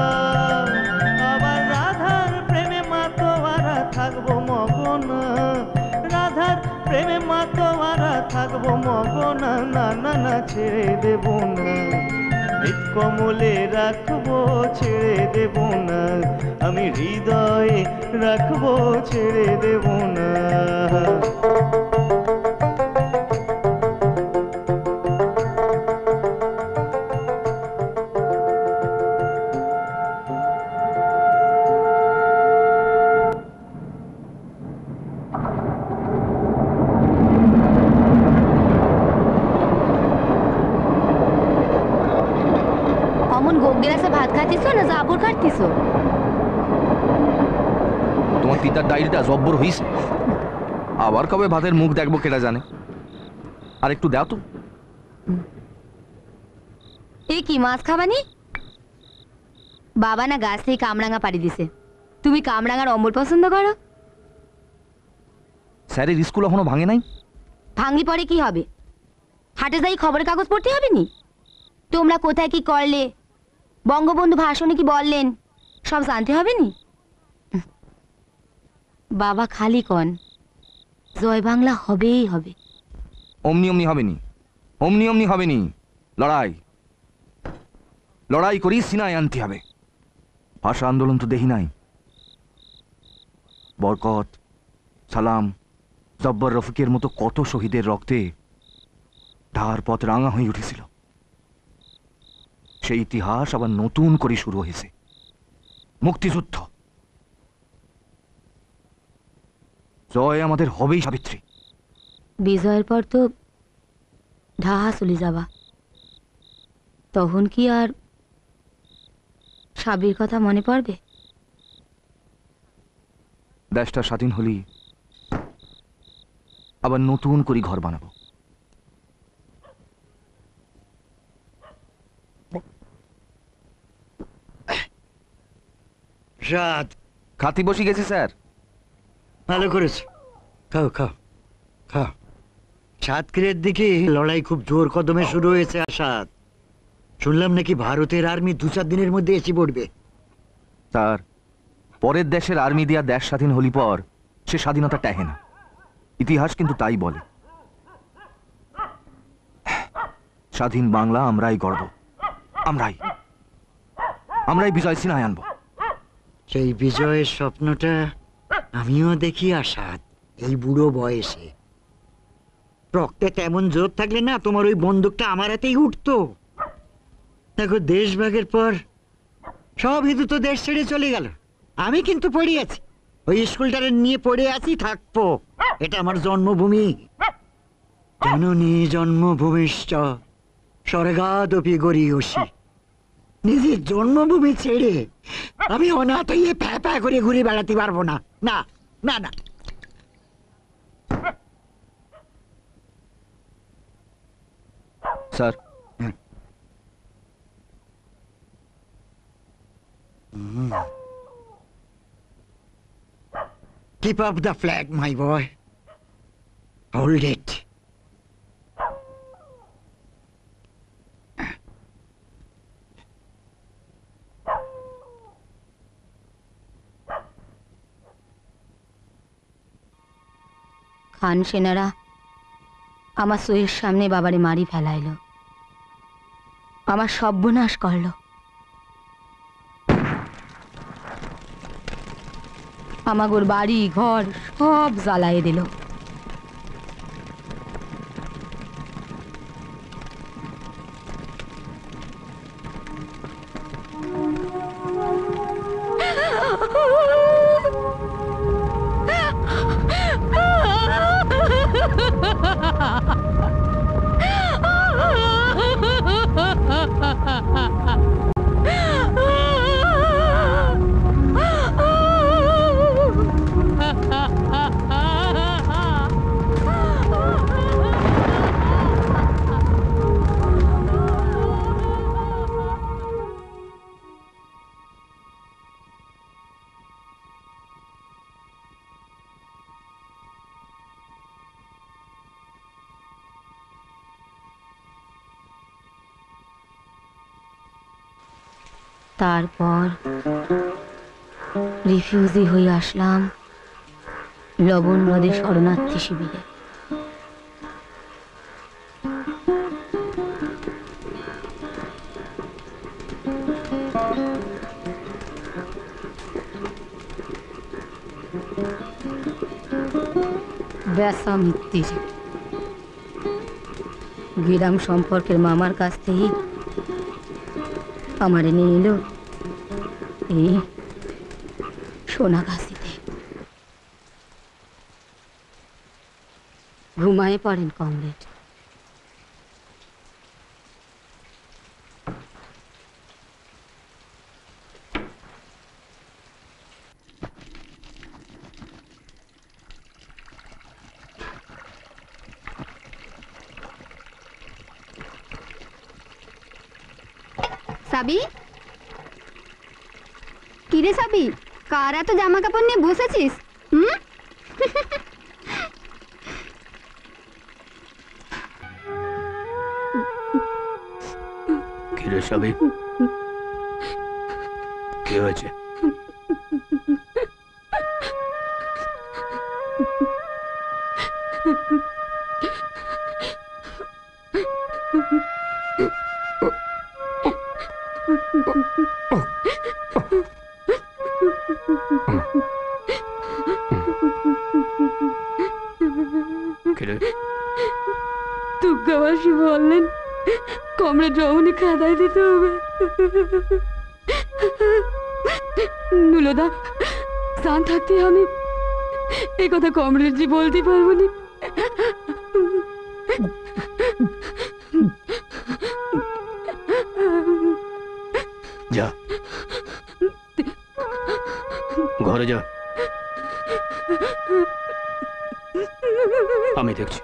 আবার রাধার প্রেমে মাতোয়ারা থাকবো মগন রাধার প্রেমে মাতোয়ারা থাকবো মগন না না না ছেড়ে দেব না কমলে রাখবো ছেড়ে দেব না আমি হৃদয়ে রাখবো ছেড়ে দেব না ভাত খাচ্ছিস না জাবুর কাটতিস? তোমার পিতার ডায়েরিটা জব্বর হইছে, আবার কবে ভাতের মুখ দেখবো কেটা জানে। আর একটু দাও তো। এ কি মাছ খাবানি? বাবা না গাছ থেকে কামরাঙা পাড়ি দিছে, তুমি কামরাঙার অম্বল পছন্দ করো? স্যারের স্কুল এখনো ভাঙে নাই? ভাঙলি পরে কি হবে? হাটে যাই খবরের কাগজ পড়তে হবে নি? তোমরা কোথায় কি করলে, বঙ্গবন্ধু ভাষণে কি বললেন, সব জানতে হবে নি? বাবা খালি কন জয় বাংলা হবেই হবে। অমনি অমনি হবেনি, অমনি অমনি হবেনি। লড়াই লড়াই করি সিনায় আনতে হবে। ভাষা আন্দোলন তো দেখি নাই। বরকত, সালাম, জব্বর রফিকের মতো কত শহীদের রক্তে ঢার পথ রাঙা হয়ে উঠেছিল। সেই ইতিহাস আবার নতুন করে শুরু হয়েছে। মুক্তিযুদ্ধ, জয় আমাদের হবেই সাবিত্রী। বিজয়ের পর তো ঢাহা চলে যাবা, তখন কি আর সাবির কথা মনে পড়বে? দেশটা স্বাধীন হলি আবার নতুন করে ঘর বানাবো। রাত খাতি বসে গেছে স্যার। ভালো করেছে, খাও খাও খাও। সাতক্ষীরের দিকে লড়াই খুব জোর কদমে শুরু হয়েছে। আসাদ, শুনলাম নাকি ভারতের আর্মি দু চার দিনের মধ্যে এসে পড়বে। স্যার, পরের দেশের আর্মি দিয়া দেশ স্বাধীন হলি পর সে স্বাধীনতা টাহে না। ইতিহাস কিন্তু তাই বলে। স্বাধীন বাংলা আমরাই গর্ব, আমরাই আমরাই বিজয় সিনহায় আনবো। সেই বিজয়ের স্বপ্নটা আমিও দেখি আসাদ, এই বুড়ো বয়সে। রক্তে তেমন জোর থাকলে না তোমার ওই বন্দুকটা আমার হাতেই উঠতো। দেখো, দেশভাগের পর সব হিন্দু তো দেশ ছেড়ে চলে গেল, আমি কিন্তু পড়ে আছি। ওই স্কুলটারে নিয়ে পড়ে আছি, থাকবো। এটা আমার জন্মভূমি। জননী জন্মভূমিশ্চ স্বর্গাদপি গরীয়সী। নিজের জন্মভূমি ছেড়ে আমি অনাথ হয়ে প্যা প্যা করে ঘুরে বেড়াতে পারবো না। না না না। Sir, Keep up the flag, my boy. Hold it. খান সেনারা আমার সইয়ের সামনে বাবারে মারি ফেলাইল, আমার সর্বনাশ করলো। আমাগোর বাড়ি ঘর সব জ্বালায় দিল। তারপর রিফিউজি হয়ে আসলাম লবণ নদী শরণার্থী শিবিরে। ব্যাসা মিত্তির গ্রাম সম্পর্কের মামার কাছ থেকে আমার এনে এলো এই সোনাগাছিতে। ঘুমায়ে পড়েন কমরেড। সাবি, কিরে সাবি, কার এত জামা কাপড় নিয়ে বসেছিস? হুম, কিরে সাবি, কি হয়েছে? দুর্গাবাসী বললেন কমরেড রমণী খাদায় দিতে হবে। নুলদা, জান থাকতে আমি এই কথা কমরেড জি বলতে পারবো না। যা ঘরে যা, আমি দেখছি।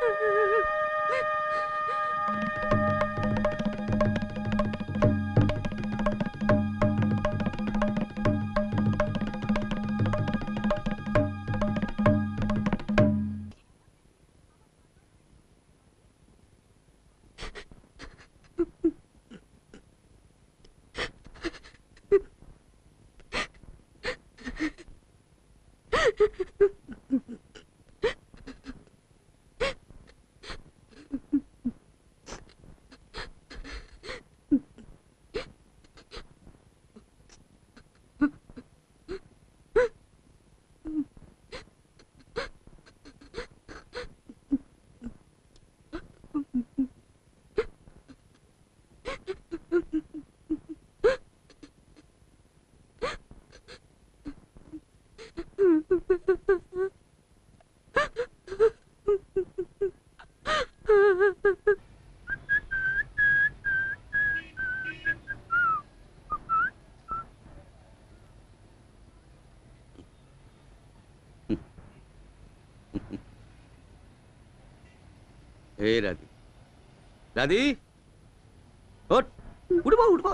हे राधी, राधी, उठ, उठबो उठबो।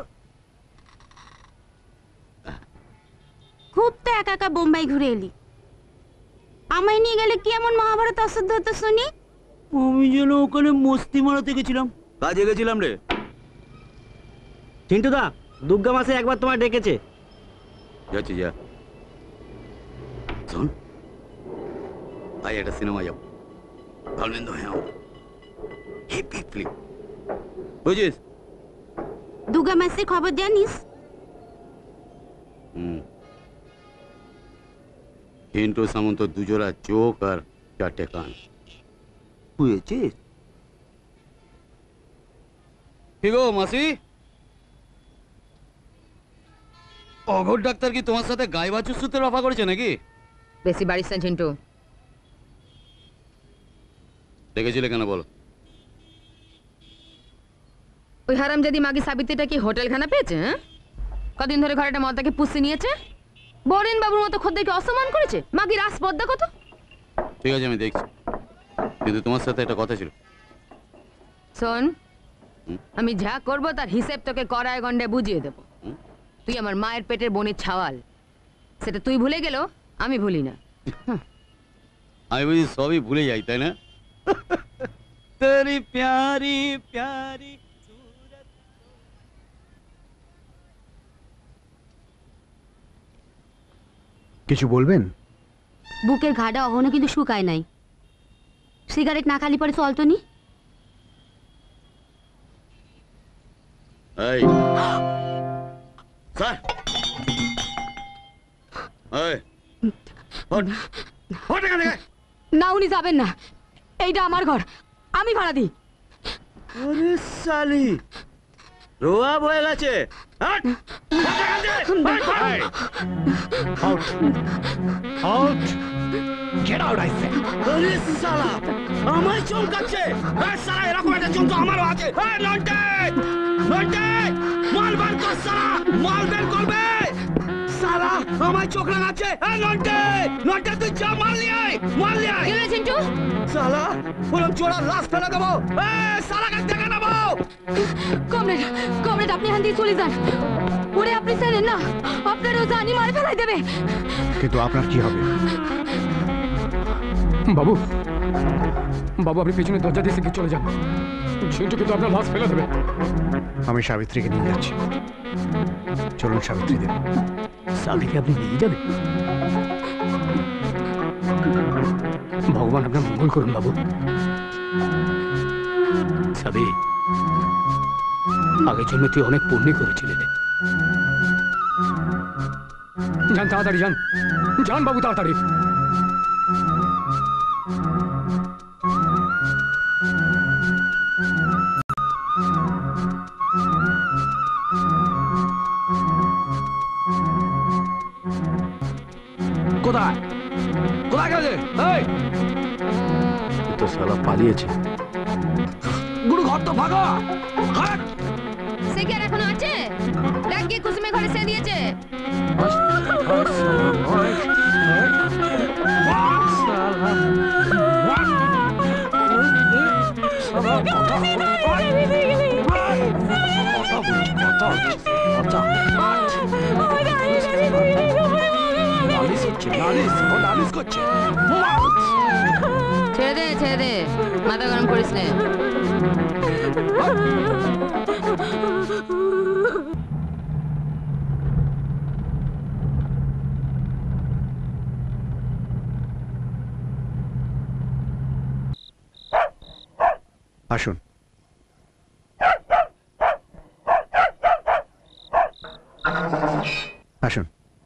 খুব তো একা একা বোম্বাই ঘুরে এলি, আমায় নিয়ে গেলে কি এমন মহাভারত অশুদ্ধ হতো শুনি? আমি যেন ওখানে মস্তি মারাতে গেছিলাম। কাজে গেছিলাম রে। চিন্টু দা, দুর্গা মাসে একবার তোমায় ডেকেছে। যাচ্ছি, যা। শোন, আজ একটা সিনেমা যাবো, ধর্মেন্দ্র হ্যাঁ হেপি ফিল্ম, বুঝিস? দুর্গা মাসের খবর জানিস? হুম, চিন্টু সামন্ত দুজোড়া চোখ আর চারটে কান। বুঝেছিস? কি গো মাসি, অঘর ডাক্তার কি তোমার সাথে গায়ে বাছুর সূত্রে রফা করেছে নাকি? বেশি বাড়িস না চিন্টু। দেখেছিলে কেন বলো? ওই হারামজাদি মাগি সাবিত্রীটা কি হোটেলখানা পেয়েছে? হ্যাঁ, কদিন ধরে ঘরেটা মদ্দাকে পুষে নিয়েছে, বরেন বাবুর মতো খদ্দেরকে অসম্মান করেছে। মাগির আসপদ্দা কত। ঠিক আছে, আমি দেখছি, কিন্তু তোমার সাথে একটা কথা ছিল। শোন, আমি যা করবো তার হিসেব তোকে কড়ায় গন্ডে বুঝিয়ে দেবো। তুই আমার মায়ের পেটের বোনের ছাওয়াল, সেটা তুই ভুলে গেল, আমি ভুলি না। আমি বুঝি সবই ভুলে যাই, তাই না? তেরি প্যারি প্যারি কিছু বলবেন? বুকের ঘাড়া অহনো কিন্তু শুকায় নাই। সিগারেট না খালি পরে চলতো নি। এই স্যার এই হট হট এখান থেকে। না উনি যাবেন না, এইটা আমার ঘর, আমি ভাড়া দিই। আরে সালি রোয়াব হয়ে গেছে। হট out out get out I say. আরে সালা আমায় চমকাচ্ছে। এই সালা এরকম একটা চমকা আমারও আছে। এই নন্টে নন্টে মাল বার কর সালা, মাল বের করবে সালা, আমায় চোখ লাগাচ্ছে। এই নন্টে নন্টে তুই যা মাল নিয়ে আয়, মাল নিয়ে আয়। কি হলো চিন্টু? সালা পুরো চোরা লাশ ফেলে দেবো। এই সালাকে দেখে নেবো। কমরেড কমরেড আপনি এখান থেকে চলে যান। ওরে আপনি জানেন না আপনারও জানি মারে ফেলাই দেবে। কিন্তু আপনার কি হবে? বাবু বাবু আপনি পেছনে দরজা দিয়ে শিখে চলে যান, ঝিন্টু কিন্তু আপনার লাশ ফেলে দেবে। আমি সাবিত্রীকে নিয়ে যাচ্ছি, চলুন সাবিত্রী দেব। সাবিকে আপনি নিয়ে যাবেন? ভগবান আপনার মঙ্গল করুন বাবু। সাবি আগের জন্মে তুই অনেক পুণ্য করেছিলি। যান তাড়াতাড়ি যান, যান বাবু তাড়াতাড়ি। কোথায় কোথায় গেছে? এই তো শালা পালিয়েছে। গুরু ঘর তো ফাঁকা। হাট সে কি আর এখনো আছে? দেখ গিয়ে কুসুমে ঘরে সে দিয়েছে। ছেড়ে দে ছেড়ে দে, মাথা গরম করিস নে। আসুন। আসুন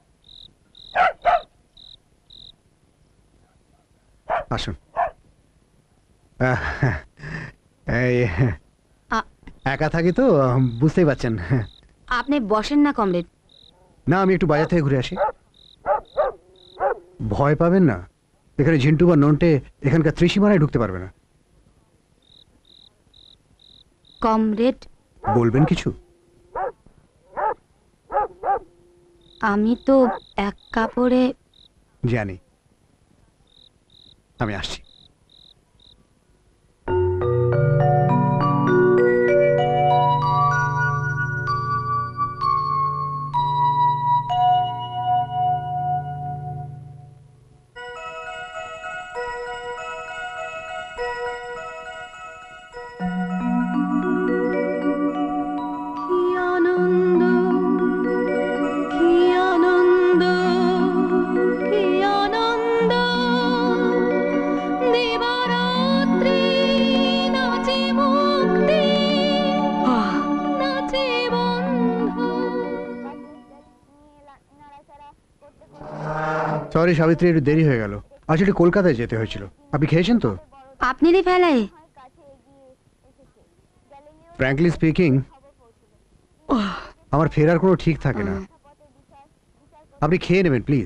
আসুন। আহ, এই একা থাকি তো বুঝতেই পারছেন। আপনি বসেন না কমরেড। না আমি একটু বাজার থেকে ঘুরে আসি। ভয় পাবেন না, এখানে ঝিন্টু বা নন্টে এখানকার ত্রিসীমানায় ঢুকতে পারবে না। কমরেড বলবেন কিছু? আমি তো এক কাপড়ে। জানি, আমি আসছি। সরি সাবিত্রী, একটু দেরি হয়ে গেল। আসলে কলকাতায় যেতে হয়েছিল। আপনি খেয়েছেন তো? আপনারই ফেলায়। ফ্র্যাঙ্কলি স্পিকিং আমার ফেরার কোনো ঠিক থাকে না। আপনি খেয়ে নেবেন প্লিজ।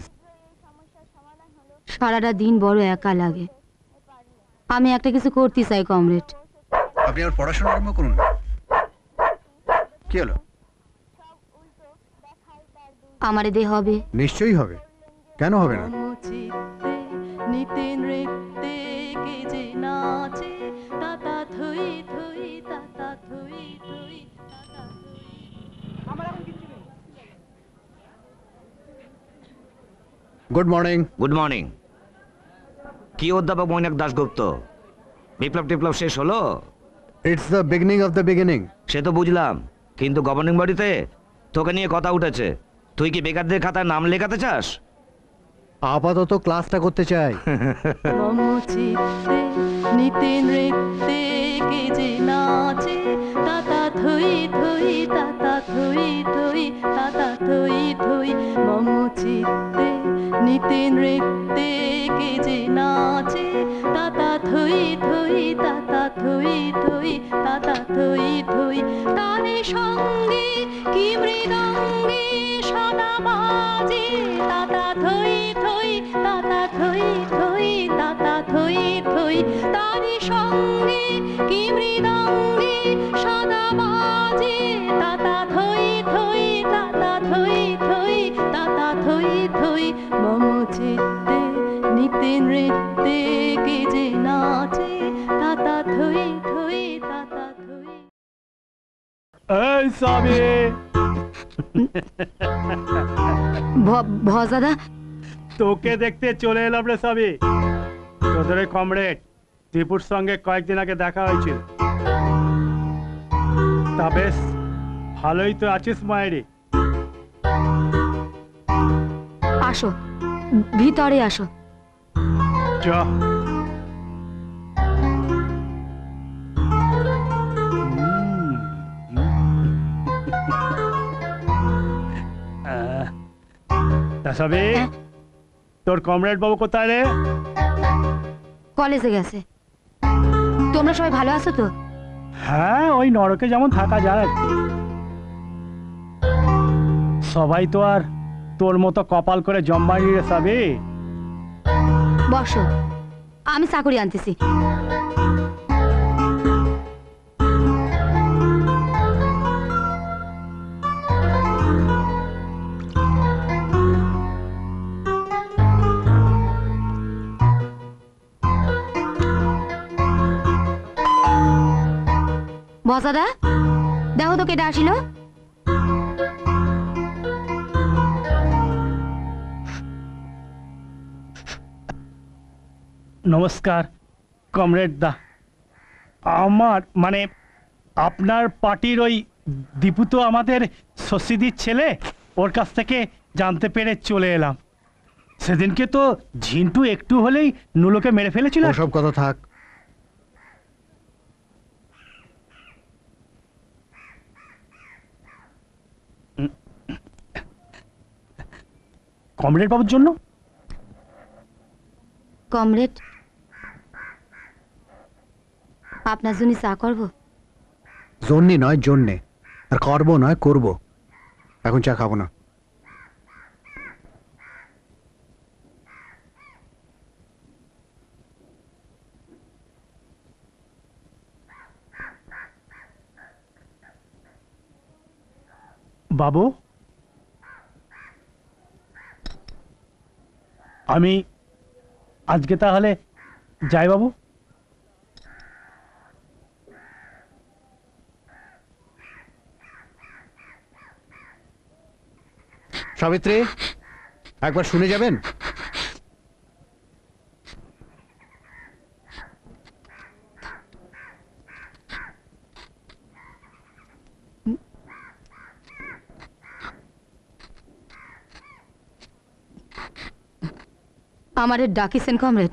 সারাটা দিন বড় একা লাগে। আমি একটা কিছু করতে চাই কমরেড। আপনি আর পড়াশোনা আরম্ভ করুন। কি হলো? আমারে দে হবে। নিশ্চয়ই হবে, কেন হবে না? Good morning. Good morning. কি অধ্যাপক মৈনাক দাশগুপ্ত, বিপ্লব টিপ্লব শেষ হলো? It's the beginning of the beginning. সে তো বুঝলাম, কিন্তু গভর্নিং বডিতে তোকে নিয়ে কথা উঠেছে। তুই কি বেকারদের খাতায় নাম লেখাতে চাস? আপাতত ক্লাসটা করতে চাই। মম চিত্তে নিতে নৃত্যে কে যে নাচে তাতা থই থই তাতা থই থই তাতা থই থই মম চিত্তে নিতে নৃত্যে কে যে নাচে তাতা থই থই তাতা থই থই তাতা থই থই তারে সঙ্গে কি মৃদঙ্গে সদা বাজে তাতা থই থই তাতা থই থই তাতা থই থই তারে সঙ্গে কি মৃদঙ্গে সদা বাজে তাতা থই থই তাতা থই থই তাতা থই থই মম চিত্তে নিতে নৃত্যে কে যে নাচে তাতা থই থই তাতা থই। এই স্বামী ভজাদা তোকে দেখতে চলে এলাম রে স্বামী। তোদের কমরেড দীপুর সঙ্গে কয়েকদিন আগে দেখা হয়েছিল। তা বেশ ভালোই তো আছিস মায়েরি? আসো ভিতরে আসো। চ সবে তোর কমরেড বাবু কোথায় রে? কলেজে গেছে। তোমরা সবাই ভালো আছো তো? হ্যাঁ, ওই নরকে যেমন থাকা যায়। সবাই তো আর তোর মতো কপাল করে জম্বানি রে সবে। বসো, আমি চাকরি আনতেছি। বসাদা দেখো তো কেটে আসিল। নমস্কার কমরেড দা। আমার মানে আপনার পার্টির ওই দীপু তো আমাদের শশীদির ছেলে, ওর কাছ থেকে জানতে পেরে চলে এলাম। সেদিনকে তো ঝিন্টু একটু হলেই নুলোকে মেরে ফেলেছিল। সব কথা থাক, কমরেড বাবুর জন্য। কমরেড আপনার জন্য চা করবো? জন্যে নয় জন্যে, আর করবো নয় করবো। এখন চা খাবো না। বাবু আমি আজকে তাহলে যাই বাবু। সাবিত্রী, একবার শুনে যাবেন? আমারে ডাকিছেন কমরেড?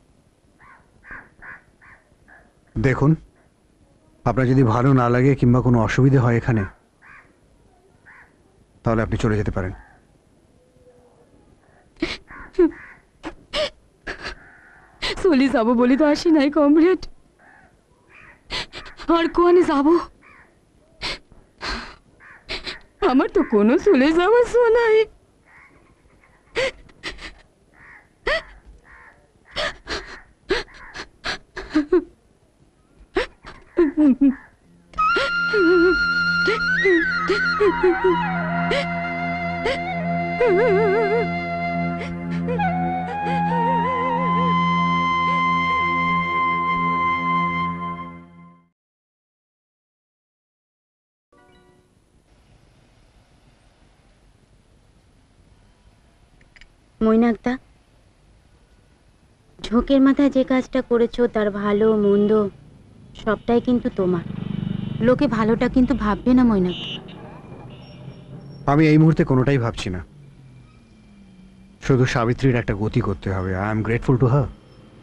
দেখুন, আপনার যদি ভালো না লাগে কিংবা কোনো অসুবিধে হয় এখানে, তাহলে আপনি চলে যেতে পারেন। চলে যাব বলি তো আসি নাই কমরেড, আর কোয়ানে যাব? আমার তো কোনো চলে যাওয়ার শো নাই। মৈনাকদা, ঝোঁকের মাথায় যে কাজটা করেছো তার ভালো মন্দ সবটাই কিন্তু তোমার। লোকে ভালোটা কিন্তু ভাববে না মৈনাক। আমি এই মুহূর্তে কোনোটাই ভাবছি না। শুধু সাবিত্রীর একটা গতি করতে হবে। I am grateful to her.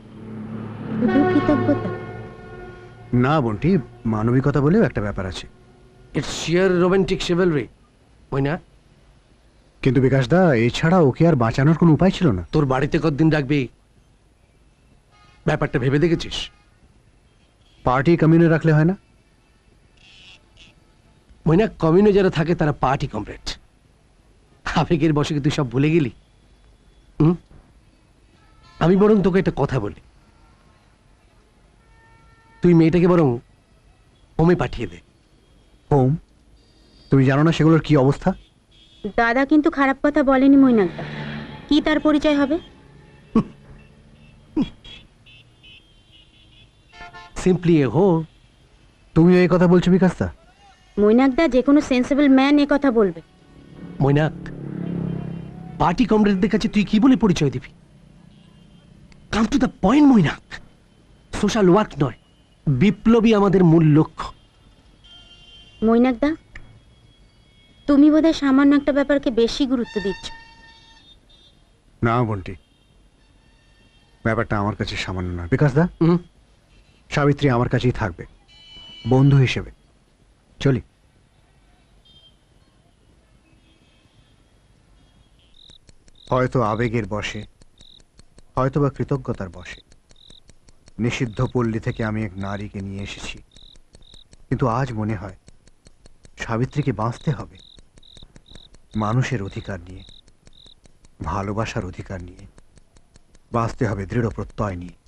না বন্টি, মানবিকতা বলেও একটা ব্যাপার আছে। It's sheer romantic chivalry, Moina. কিন্তু বিকাশ দা, এছাড়া ওকে আর বাঁচানোর কোনো উপায় ছিল না। তোর বাড়িতে কতদিন রাখবি ব্যাপারটা ভেবে দেখেছিস? পার্টি কমিউনে রাখলে হয় না? ময়না, কমিউনে যারা থাকে তারা পার্টি কমরেড। আবেগের বশে কি তুই সব ভুলে গেলি? হুম, আমি বরং তোকে একটা কথা বলি, তুই মেয়েটাকে বরং হোমে পাঠিয়ে দে। হোম? তুমি জানো না সেগুলোর কি অবস্থা? দাদা কিন্তু খারাপ কথা বলেনি মৈনাকদা। কি তার পরিচয় হবে? সিম্পলি এ হো। তুমি এই কথা বলছো বিকাশ দা? মৈনাকদা যে কোনো সেন্সিবল ম্যান এ কথা বলবে। মৈনাক, পার্টি কমরেডদের কাছে তুই কি বলে পরিচয় দিবি? Come to the point Mainak. Social work নয়, বিপ্লবী আমাদের মূল লক্ষ্য। মৈনাকদা, তুমি বোধহয় সামান্য একটা ব্যাপারকে বেশি গুরুত্ব দিচ্ছ। না বন্টি, ব্যাপারটা আমার কাছে সামান্য নয়। বিকাশ দা, সাবিত্রী আমার কাছেই থাকবে বন্ধু হিসেবে। চলি। হয়তো আবেগের বশে, হয়তো বা কৃতজ্ঞতার বশে নিষিদ্ধ পল্লী থেকে আমি এক নারীকে নিয়ে এসেছি, কিন্তু আজ মনে হয় সাবিত্রীকে বাঁচতে হবে মানুষের অধিকার নিয়ে, ভালোবাসার অধিকার নিয়ে, বাঁচতে হবে দৃঢ় প্রত্যয় নিয়ে।